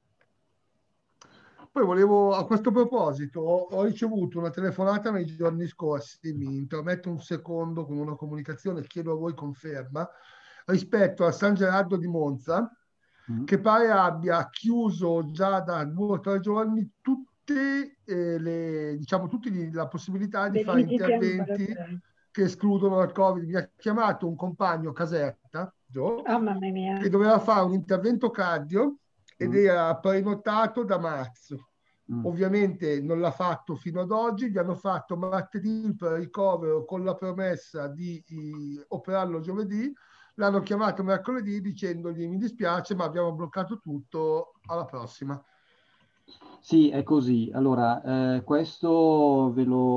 Poi volevo, a questo proposito, ho ricevuto una telefonata nei giorni scorsi, mi intrometto un secondo con una comunicazione, chiedo a voi conferma, rispetto a San Gerardo di Monza, che pare abbia chiuso già da 2 o 3 giorni tutte la possibilità di fare interventi che escludono il Covid. Mi ha chiamato un compagno Caserta, che doveva fare un intervento cardio ed era prenotato da marzo. Ovviamente non l'ha fatto fino ad oggi, gli hanno fatto martedì il ricovero con la promessa di operarlo giovedì, l'hanno chiamato mercoledì dicendogli mi dispiace ma abbiamo bloccato tutto, alla prossima. Sì, è così. Allora, questo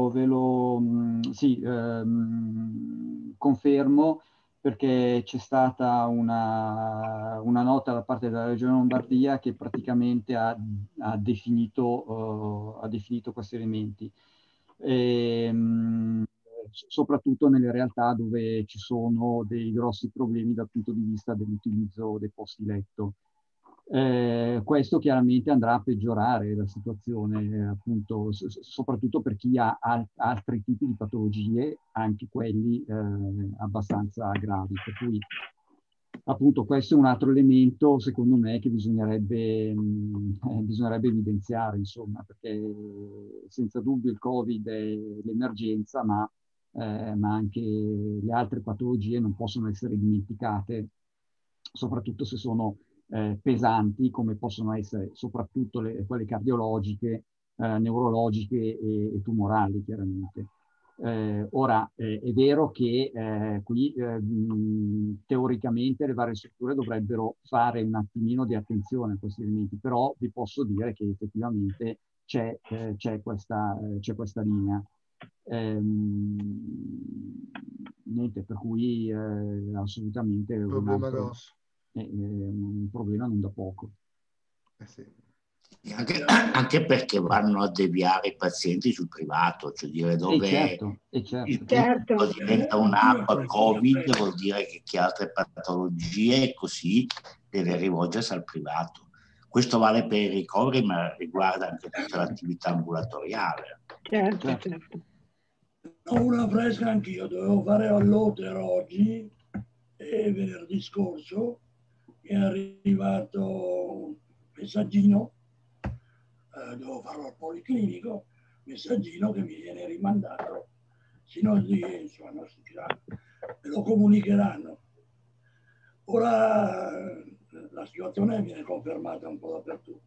confermo, perché c'è stata una nota da parte della Regione Lombardia che praticamente ha definito questi elementi. Soprattutto nelle realtà dove ci sono dei grossi problemi dal punto di vista dell'utilizzo dei posti letto. Questo chiaramente andrà a peggiorare la situazione, appunto, soprattutto per chi ha altri tipi di patologie, anche quelli abbastanza gravi. Per cui, appunto, questo è un altro elemento, secondo me, che bisognerebbe evidenziare, insomma, perché senza dubbio il Covid è l'emergenza, ma anche le altre patologie non possono essere dimenticate, soprattutto se sono pesanti, come possono essere soprattutto quelle cardiologiche, neurologiche e tumorali, chiaramente. Ora, è vero che qui teoricamente le varie strutture dovrebbero fare un attimino di attenzione a questi elementi, però vi posso dire che effettivamente c'è questa linea. Niente, per cui assolutamente un problema non da poco. Sì. Anche perché vanno a deviare i pazienti sul privato, cioè dire dove il pubblico diventa un'app Covid, vuol dire che chi ha altre patologie e così deve rivolgersi al privato. Questo vale per i ricoveri, ma riguarda anche tutta l'attività ambulatoriale. Certo. Ho una fresca anch'io, dovevo fare all'Oter oggi e venerdì scorso è arrivato un messaggino, devo farlo al policlinico, messaggino che mi viene rimandato, sino lì, insomma, me lo comunicheranno. Ora la situazione viene confermata un po' dappertutto.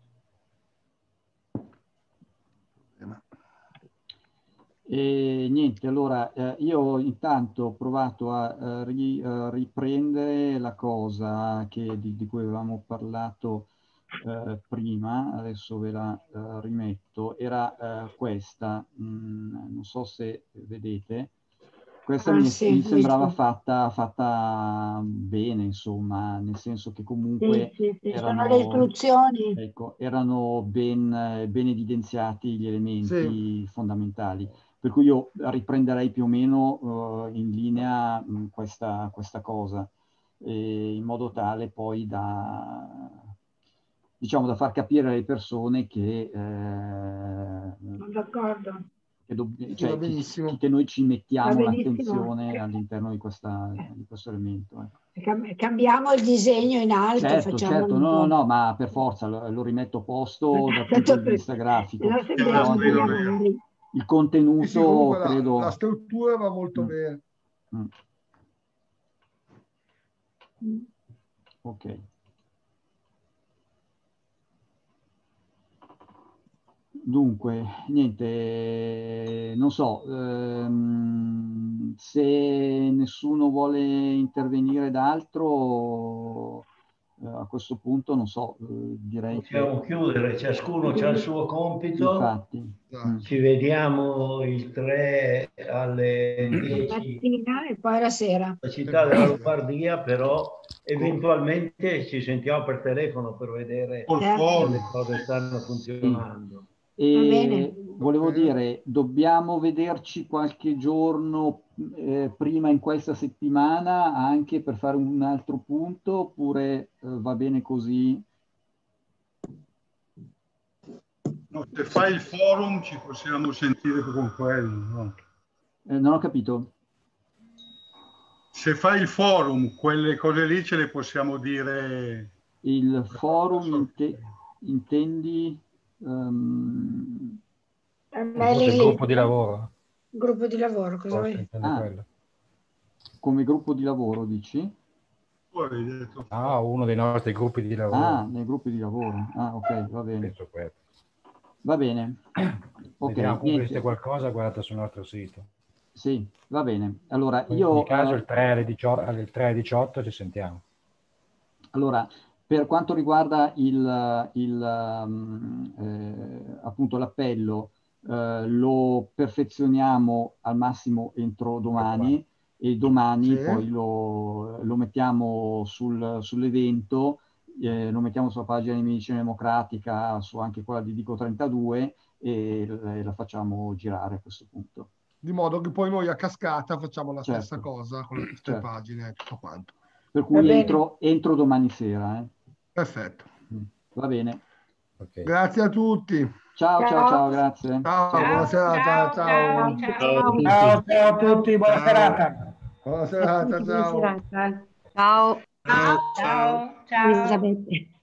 E niente, allora io intanto ho provato a riprendere la cosa di cui avevamo parlato prima, adesso ve la rimetto, era questa, non so se vedete, questa mi sembrava fatta bene, insomma, nel senso che comunque sono le istruzioni. Ecco, erano ben evidenziati gli elementi fondamentali. Per cui io riprenderei più o meno in linea questa cosa, in modo tale poi diciamo, da far capire alle persone che, Sono d'accordo. Che noi ci mettiamo l'attenzione all'interno di questo elemento. Cambiamo il disegno in alto. Certo, no, ma per forza lo rimetto a posto dal punto di vista grafico. Il contenuto, credo... La struttura va molto bene. Ok. Dunque, niente, non so, se nessuno vuole intervenire d'altro, a questo punto, non so, direi possiamo chiudere, ciascuno ha il suo compito. Infatti. Ci vediamo il 3 alle 10 mattina e poi la sera. La città della Lombardia, però eventualmente ci sentiamo per telefono per vedere se le cose stanno funzionando. E volevo dire, dobbiamo vederci qualche giorno prima in questa settimana anche per fare un altro punto, oppure va bene così? No, se fai il forum ci possiamo sentire con quello, no? Non ho capito. Se fai il forum, quelle cose lì ce le possiamo dire. Il forum intendi? Il gruppo di lavoro. Gruppo di lavoro, cosa vuoi? Come gruppo di lavoro, dici? Uno dei nostri gruppi di lavoro. Nei gruppi di lavoro. Ok, va bene. Va bene. Ok, niente. Qualcosa, guardate sul nostro sito. Sì, va bene. Allora, in ogni caso il 3 alle 18 ci sentiamo. Allora, per quanto riguarda appunto l'appello, lo perfezioniamo al massimo entro domani e domani poi lo mettiamo sull'evento, lo mettiamo sulla pagina di Medicina Democratica, su anche quella di Dico 32 e la facciamo girare a questo punto. Di modo che poi noi a cascata facciamo la stessa cosa con le stesse pagine e tutto quanto. Per cui entro domani sera. Perfetto. Va bene. Okay. Grazie a tutti. Ciao, grazie. Ciao, buona serata. Ciao a tutti, buona serata. Buona serata, ciao. Ciao. Ciao. Elisabetta.